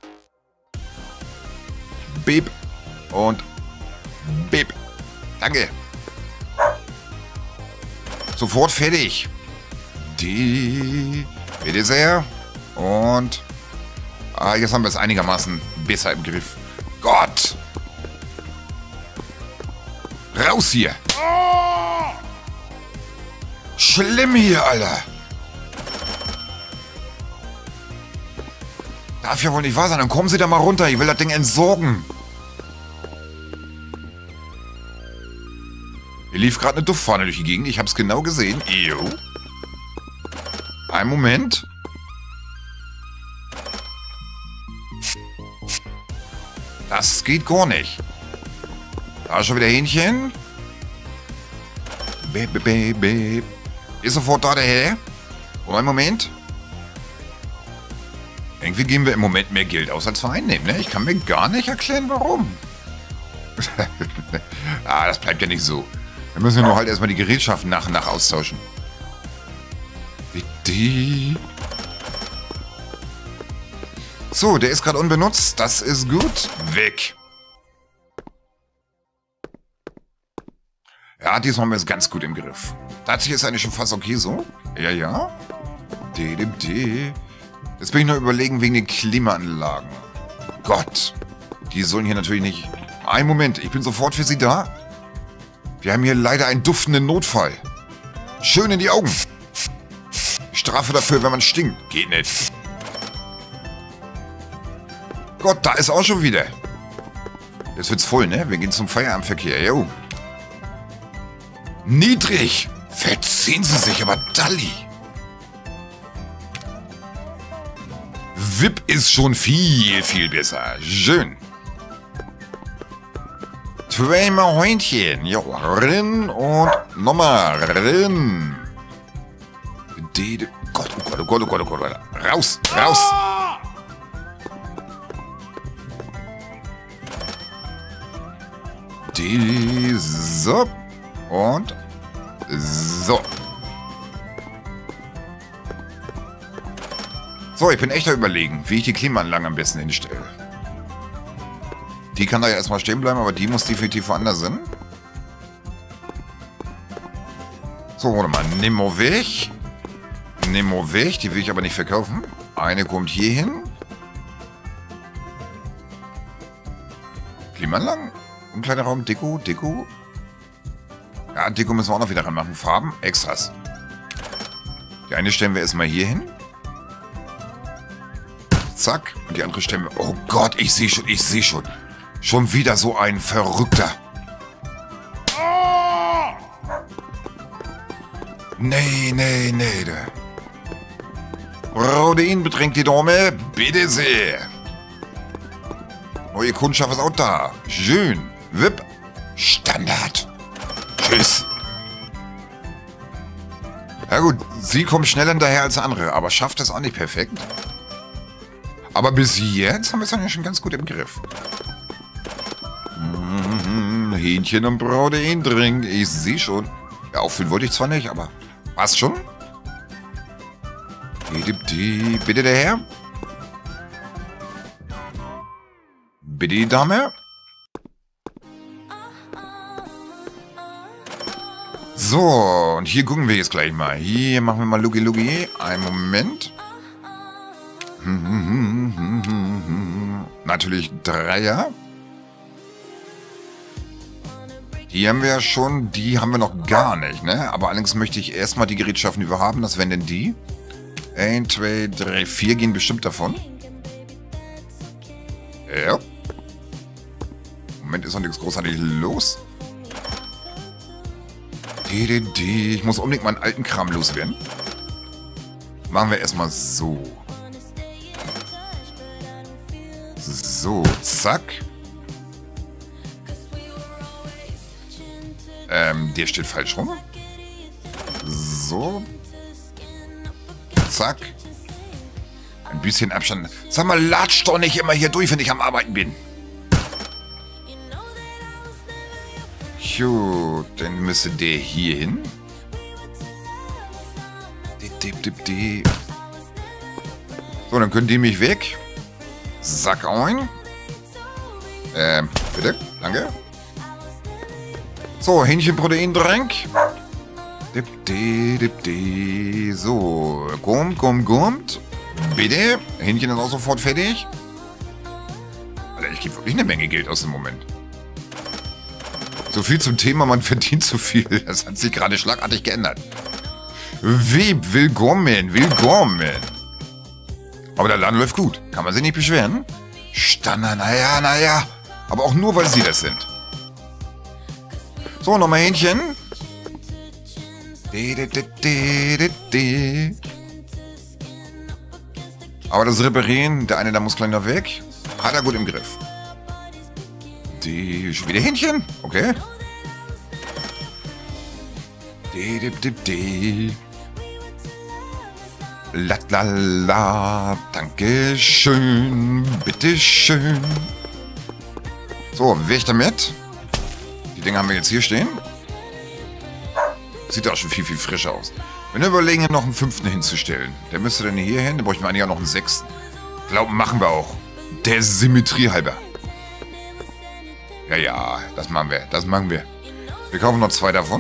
Bip. Und Bip. Danke. Sofort fertig. Die. Bitte sehr. Und. Ah, jetzt haben wir es einigermaßen besser im Griff. Gott. Raus hier. Schlimm hier, Alter. Darf ja wohl nicht wahr sein. Dann kommen Sie da mal runter. Ich will das Ding entsorgen. Hier lief gerade eine Duftfahne durch die Gegend. Ich habe es genau gesehen. Ew. Ein Moment. Das geht gar nicht. Da ist schon wieder Hähnchen. Bäh, bäh, bäh. Ist sofort da der Herr. Und einen Moment. Irgendwie geben wir im Moment mehr Geld aus, als wir einnehmen, ne? Ich kann mir gar nicht erklären, warum. Ah, das bleibt ja nicht so. Wir müssen ja nur halt erstmal die Gerätschaften nach und nach austauschen. Bitte. So, der ist gerade unbenutzt. Das ist gut. Weg. Ja, diesmal haben wir es ganz gut im Griff. Das hier ist eigentlich schon fast okay so. Ja, ja. De, de, de. Jetzt bin ich nur überlegen wegen den Klimaanlagen. Gott. Die sollen hier natürlich nicht... Einen Moment, ich bin sofort für Sie da. Wir haben hier leider einen duftenden Notfall. Schön in die Augen. Strafe dafür, wenn man stinkt. Geht nicht. Gott, da ist auch schon wieder. Jetzt wird's voll, ne? Wir gehen zum Feierabendverkehr. Jo. Niedrig. Verziehen Sie sich, aber Dalli. V I P ist schon viel, viel besser. Schön. Zweimal Hähnchen. Ja, rin und nochmal rin. Die, Gott, oh Gott, oh Gott, oh Gott, oh Gott. Raus, raus. Die, so. Und so. So, ich bin echt da überlegen, wie ich die Klimaanlagen am besten hinstelle. Die kann da ja erstmal stehen bleiben, aber die muss definitiv woanders hin. So, warte mal. Nimm mal weg. Nimm mal weg. Die will ich aber nicht verkaufen. Eine kommt hier hin. Klimaanlagen. Umkleider Raum. Deko. Deko. Ja, Deko müssen wir auch noch wieder ranmachen. Farben. Extras. Die eine stellen wir erstmal hier hin. Zack. Und die andere stellen wir... Oh Gott, ich sehe schon. Ich sehe schon. Schon wieder so ein Verrückter. Nee, nee, nee. Protein bedrängt die Dame. Bitte sehr. Neue Kundschaft ist auch da. Schön. W I P. Standard. Tschüss. Ja gut, sie kommt schneller hinterher als andere, aber schafft das auch nicht perfekt. Aber bis jetzt haben wir es dann ja schon ganz gut im Griff. Mhm, Hähnchen und Proteindrink. Ich sehe schon. Ja, auffüllen wollte ich zwar nicht, aber passt schon. Bitte der Herr. Bitte die Dame. So, und hier gucken wir jetzt gleich mal. Hier machen wir mal Lugi Lugi. Einen Moment. Natürlich Dreier. Die haben wir ja schon, die haben wir noch gar nicht, ne? Aber allerdings möchte ich erstmal die Gerätschaften, die wir haben. Das wären denn die. eins, zwei, drei, vier gehen bestimmt davon. Ja. Moment, ist noch nichts großartig los. Ich muss unbedingt meinen alten Kram loswerden. Machen wir erstmal so. So, zack. Ähm, der steht falsch rum. So. Zack. Ein bisschen Abstand. Sag mal, latsch doch nicht immer hier durch, wenn ich am Arbeiten bin. Gut, dann müsste der hier hin. So, dann können die mich weg. Sack ein. Ähm, bitte, danke. So, Hähnchenproteindrink. So, kommt, kommt, kommt. Bitte. Hähnchen ist auch sofort fertig. Alter, ich gebe wirklich eine Menge Geld aus dem Moment. So viel zum Thema, man verdient zu viel. Das hat sich gerade schlagartig geändert. Web, willkommen, willkommen. Aber der Laden läuft gut. Kann man sich nicht beschweren. Standard, naja, naja. Aber auch nur, weil sie das sind. So, nochmal Hähnchen. Aber das Reparieren, der eine, der muss gleich noch weg. Hat er gut im Griff. Die, schon wieder Hähnchen? Okay. Die, die, die, die. Latlala. Dankeschön. Bitteschön. So, weg damit. Die Dinger haben wir jetzt hier stehen. Sieht auch schon viel, viel frischer aus. Wenn wir überlegen, noch einen fünften hinzustellen. Der müsste dann hier hin. Da bräuchten wir eigentlich auch noch einen sechsten. Glauben, machen wir auch. Der Symmetrie halber. Ja, ja, das machen wir. Das machen wir. Wir kaufen noch zwei davon.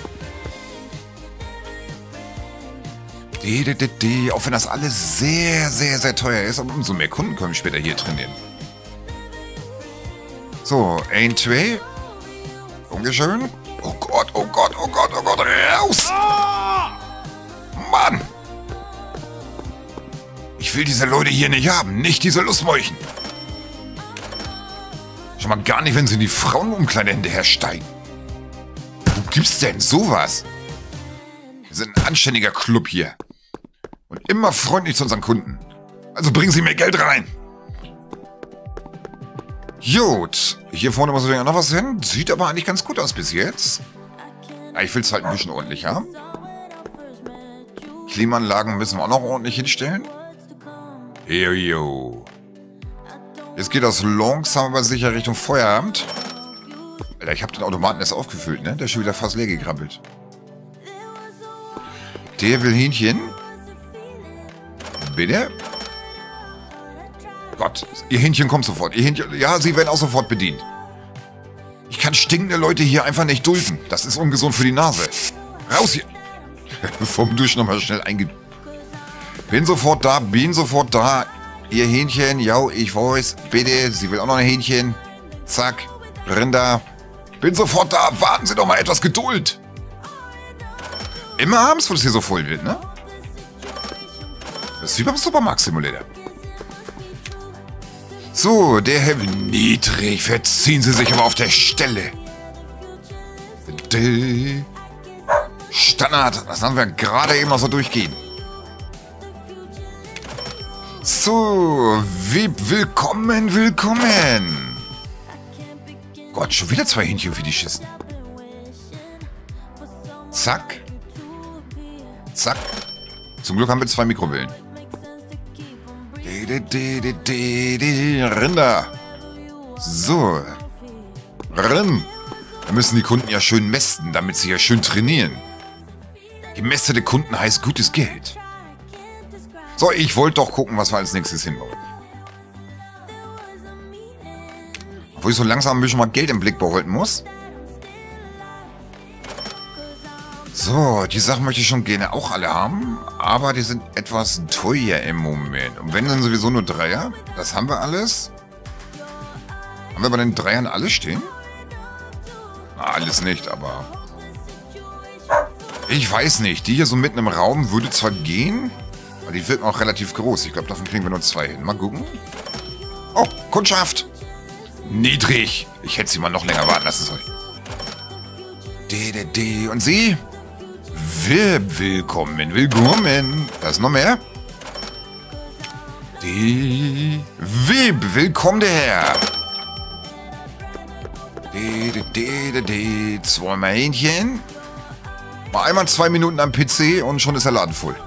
Die, die, die, die. Auch wenn das alles sehr, sehr, sehr teuer ist. Aber umso mehr Kunden können wir später hier trainieren. So, ein, zwei. Dankeschön. Oh Gott, oh Gott, oh Gott, oh Gott. Raus! Mann! Ich will diese Leute hier nicht haben. Nicht diese Lustmolchen. Schon mal gar nicht, wenn sie in die Frauenumkleide hinterher steigen. Wo gibt's denn sowas? Wir sind ein anständiger Club hier. Und immer freundlich zu unseren Kunden. Also bringen Sie mir Geld rein. Gut. Hier vorne muss ich noch was hin. Sieht aber eigentlich ganz gut aus bis jetzt. Ja, ich will es halt ein bisschen ordentlich haben. Klimaanlagen müssen wir auch noch ordentlich hinstellen. Jojo. Jetzt geht das langsam aber sicher Richtung Feierabend. Alter, ich habe den Automaten erst aufgefüllt, ne? Der ist schon wieder fast leer gekrabbelt. Der will Hähnchen. Bitte? Gott, ihr Hähnchen kommt sofort. Ihr Hähnchen, ja, sie werden auch sofort bedient. Ich kann stinkende Leute hier einfach nicht dulden. Das ist ungesund für die Nase. Raus hier. Vom Dusch nochmal schnell einge... Bin sofort da, bin sofort da. Ihr Hähnchen, ja, ich weiß. Bitte, sie will auch noch ein Hähnchen. Zack, Rinder. Bin sofort da. Warten Sie doch mal etwas Geduld. Immer abends, wo es hier so voll wird, ne? Das ist wie beim Supermarkt Simulator. So, der Herr niedrig. Verziehen Sie sich aber auf der Stelle. Standard. Das haben wir gerade eben noch so durchgehen. So, wie, willkommen, willkommen. Gott, schon wieder zwei Hähnchen für die Schisten. Zack. Zack. Zum Glück haben wir zwei Mikrowellen. Rinder. So. Rind. Da müssen die Kunden ja schön mästen, damit sie ja schön trainieren. Gemästete Kunden heißt gutes Geld. So, ich wollte doch gucken, was wir als nächstes hinbauen. Obwohl ich so langsam ein bisschen mal Geld im Blick behalten muss. So, die Sachen möchte ich schon gerne auch alle haben. Aber die sind etwas teuer im Moment. Und wenn, dann sowieso nur Dreier. Das haben wir alles. Haben wir bei den Dreiern alles stehen? Na, alles nicht, aber... Ich weiß nicht. Die hier so mitten im Raum würde zwar gehen... Aber die wirken auch relativ groß. Ich glaube, davon kriegen wir nur zwei hin. Mal gucken. Oh, Kundschaft. Niedrig. Ich hätte sie mal noch länger warten lassen sollen. D, D, D. Und Sie? Will, willkommen, willkommen. Da ist noch mehr. D. Wib, willkommen der Herr. D, D, D, D, D. Zweimal Hähnchen. Mal einmal zwei Minuten am P C und schon ist der Laden voll.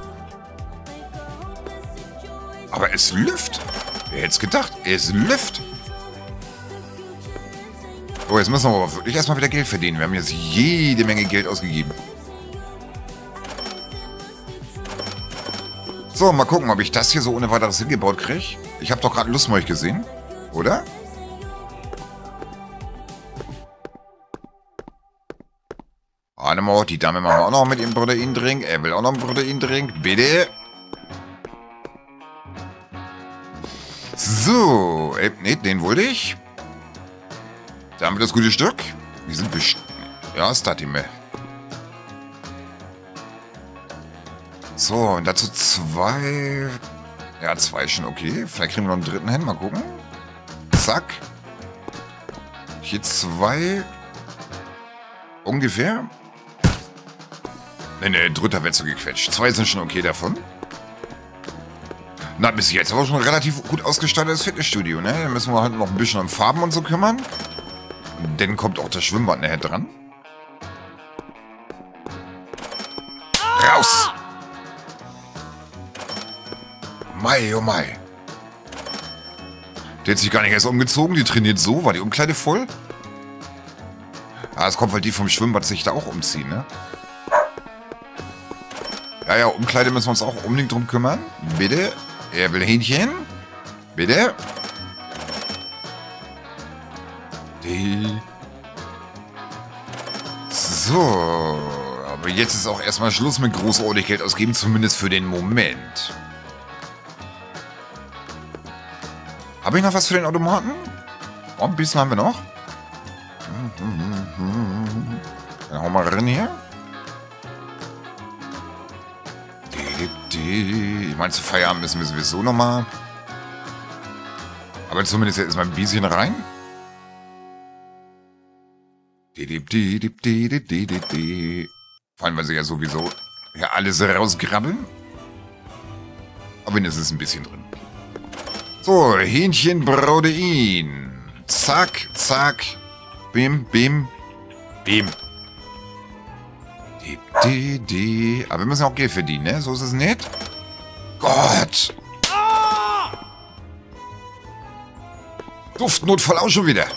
Aber es lüft. Wer hätte es gedacht? Es lüft. So, jetzt müssen wir aber wirklich erstmal wieder Geld verdienen. Wir haben jetzt jede Menge Geld ausgegeben. So, mal gucken, ob ich das hier so ohne weiteres hingebaut kriege. Ich habe doch gerade Lustmolch gesehen. Oder? Warte mal, die Dame machen wir auch noch mit ihrem Proteindrink. Er will auch noch einen Proteindrink. Bitte. So, äh, nee, den wollte ich. Da haben wir das gute Stück. Die sind bestimmt... Ja, Statime. So, und dazu zwei... Ja, zwei ist schon okay. Vielleicht kriegen wir noch einen dritten hin. Mal gucken. Zack. Hier zwei. Ungefähr. Ne, ne, dritter wird so gequetscht. Zwei sind schon okay davon. Na, bis jetzt aber schon ein relativ gut ausgestattetes Fitnessstudio, ne? Da müssen wir halt noch ein bisschen um Farben und so kümmern. Und dann kommt auch das Schwimmbad nachher dran. Raus! Mai, oh mai. Die hat sich gar nicht erst umgezogen, die trainiert so. War die Umkleide voll? Ah, es kommt, weil die vom Schwimmbad sich da auch umziehen, ne? Ja, ja, Umkleide müssen wir uns auch unbedingt drum kümmern. Bitte. Er will Hähnchen. Bitte. Die. So. Aber jetzt ist auch erstmal Schluss mit großartig Geld ausgeben, zumindest für den Moment. Habe ich noch was für den Automaten? Oh, ein bisschen haben wir noch. Dann hauen wir rein hier. Ich meine, zu Feierabend müssen wir sowieso nochmal. Aber zumindest jetzt mal ein bisschen rein. Vor allem, weil sie ja sowieso ja alles rausgrabbeln. Aber wenigstens ist ein bisschen drin. So, Hähnchenprotein. Zack, zack. Bim, bim, bim. Die, die, die. Aber wir müssen auch Geld verdienen, ne? So ist es nicht. Gott! Duftnotfall auch schon wieder.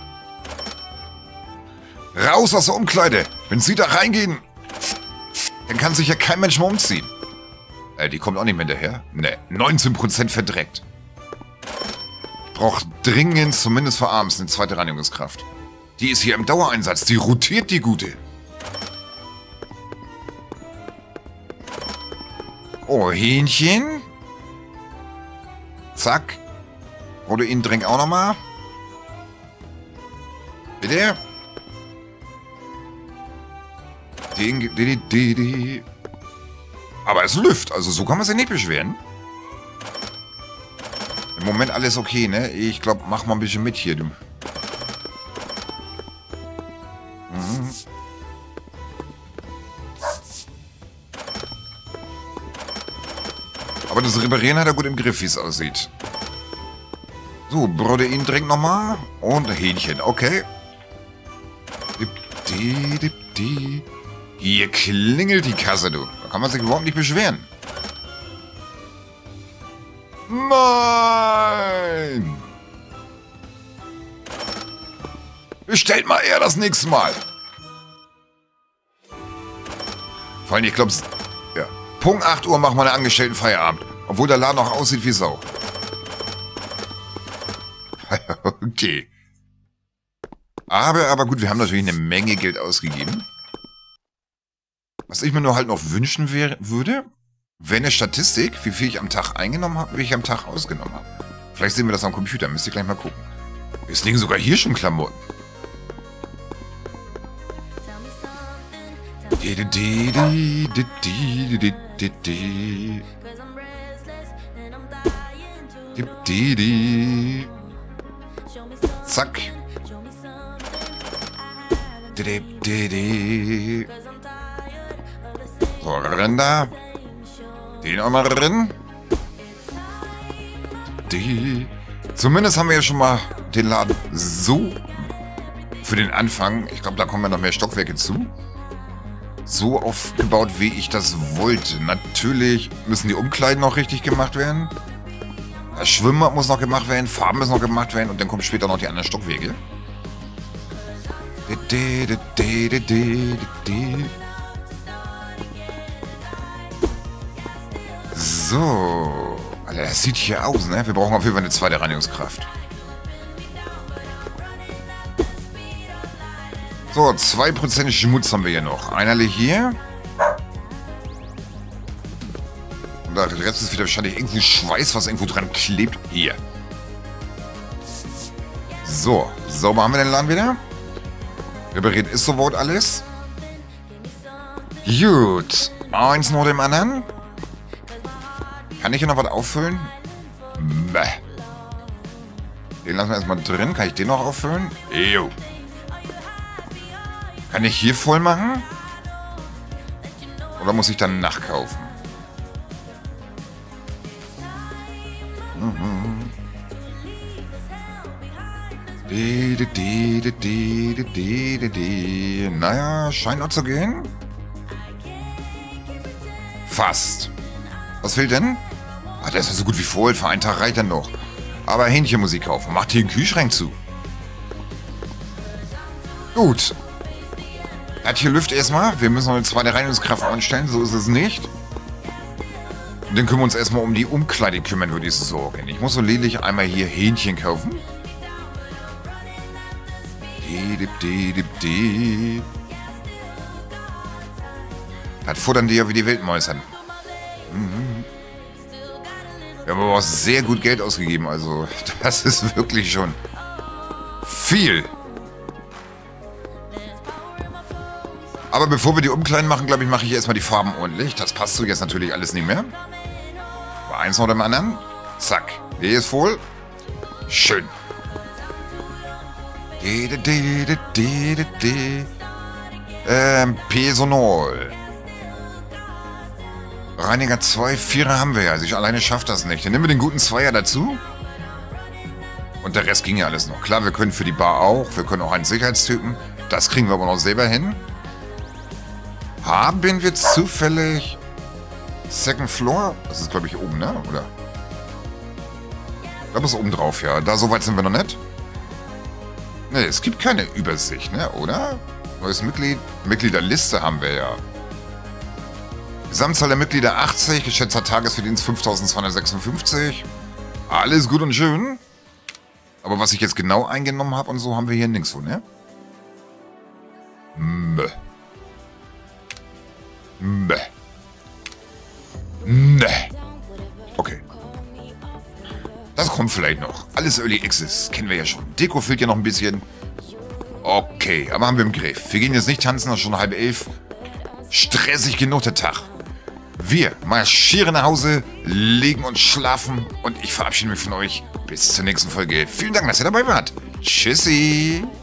Raus aus der Umkleide. Wenn Sie da reingehen, dann kann sich ja kein Mensch mehr umziehen. Äh, die kommt auch nicht mehr hinterher. Ne, neunzehn Prozent verdreckt. Ich brauche dringend, zumindest für abends, eine zweite Reinigungskraft. Die ist hier im Dauereinsatz. Die rotiert, die Gute. Oh, Hähnchen. Zack. Proteindrink auch nochmal. Bitte. Die, die, die, die. Aber es lüft, also so kann man sich nicht beschweren. Im Moment alles okay, ne? Ich glaube, mach mal ein bisschen mit hier, du. Mhm. Aber das Reparieren hat er gut im Griff, wie es aussieht. So, Proteindrink nochmal. Und Hähnchen, okay. Hier klingelt die Kasse, du. Da kann man sich überhaupt nicht beschweren. Nein! Bestellt mal eher das nächste Mal. Vor allem, ich glaube, ja, Punkt acht Uhr machen wir einen Angestellten Feierabend. Obwohl der Laden noch aussieht wie Sau. Okay. Aber, aber gut, wir haben natürlich eine Menge Geld ausgegeben. Was ich mir nur halt noch wünschen wär, würde, wäre eine Statistik, wie viel ich am Tag eingenommen habe, wie ich am Tag ausgenommen habe. Vielleicht sehen wir das am Computer, müsst ihr gleich mal gucken. Es liegen sogar hier schon Klamotten. Zack. So, renn da. Den auch mal rennen. Zumindest haben wir ja schon mal den Laden so für den Anfang, ich glaube, da kommen ja noch mehr Stockwerke zu, so aufgebaut, wie ich das wollte. Natürlich müssen die Umkleiden noch richtig gemacht werden. Das Schwimmbad muss noch gemacht werden, Farben müssen noch gemacht werden und dann kommen später noch die anderen Stockwerke. So. Alter, das sieht hier aus, ne? Wir brauchen auf jeden Fall eine zweite Reinigungskraft. So, zwei Prozent Schmutz haben wir hier noch. Einerle hier. Und der Rest ist wieder wahrscheinlich irgendwie Schweiß, was irgendwo dran klebt. Hier. So, sauber haben wir den Laden wieder. Repariert ist soweit alles. Gut. Eins nach dem anderen. Kann ich hier noch was auffüllen? Bäh. Den lassen wir erstmal drin. Kann ich den noch auffüllen? Jo. Kann ich hier voll machen? Oder muss ich dann nachkaufen? Mhm. Die, die, die, die, die, die, die, die. Naja, scheint noch zu gehen. Fast. Was fehlt denn? Ah, der ist ja so gut wie voll. Für einen Tag reicht er noch. Aber Hähnchenmusik kaufen. Macht hier den Kühlschrank zu. Gut. Hat hier Lüft erstmal. Wir müssen noch eine zweite Reinigungskraft anstellen. So ist es nicht. Und dann können wir uns erstmal um die Umkleide kümmern, würde ich sagen. Ich muss so lediglich einmal hier Hähnchen kaufen. Das futtern die ja wie die Wildmäusern. Mhm. Wir haben aber auch sehr gut Geld ausgegeben, also das ist wirklich schon viel. Aber bevor wir die Umkleiden machen, glaube ich, mache ich erstmal die Farben ordentlich. Das passt so jetzt natürlich alles nicht mehr. Aber eins nach dem anderen. Zack. Der ist voll. Schön. Ähm, Personal. Reiniger zwei, Vierer haben wir ja. Also ich alleine schafft das nicht. Dann nehmen wir den guten Zweier dazu. Und der Rest ging ja alles noch. Klar, wir können für die Bar auch. Wir können auch einen Sicherheitstypen. Das kriegen wir aber noch selber hin. Haben wir zufällig Second Floor? Das ist, glaube ich, oben, ne? Oder? Ich glaube, es ist oben drauf, ja. Da, so weit sind wir noch nicht. Ne, es gibt keine Übersicht, ne? Oder? Neues Mitglied. Mitgliederliste haben wir ja. Gesamtzahl der Mitglieder achtzig, geschätzter Tagesverdienst fünftausendzweihundertsechsundfünfzig. Alles gut und schön. Aber was ich jetzt genau eingenommen habe und so, haben wir hier nirgendwo, ne? Mö. Mö. Ne. Okay. Das kommt vielleicht noch. Alles Early Access, kennen wir ja schon. Deko fehlt ja noch ein bisschen. Okay, aber haben wir im Griff. Wir gehen jetzt nicht tanzen, das ist schon halb elf. Stressig genug der Tag. Wir marschieren nach Hause, legen uns schlafen und ich verabschiede mich von euch. Bis zur nächsten Folge. Vielen Dank, dass ihr dabei wart. Tschüssi.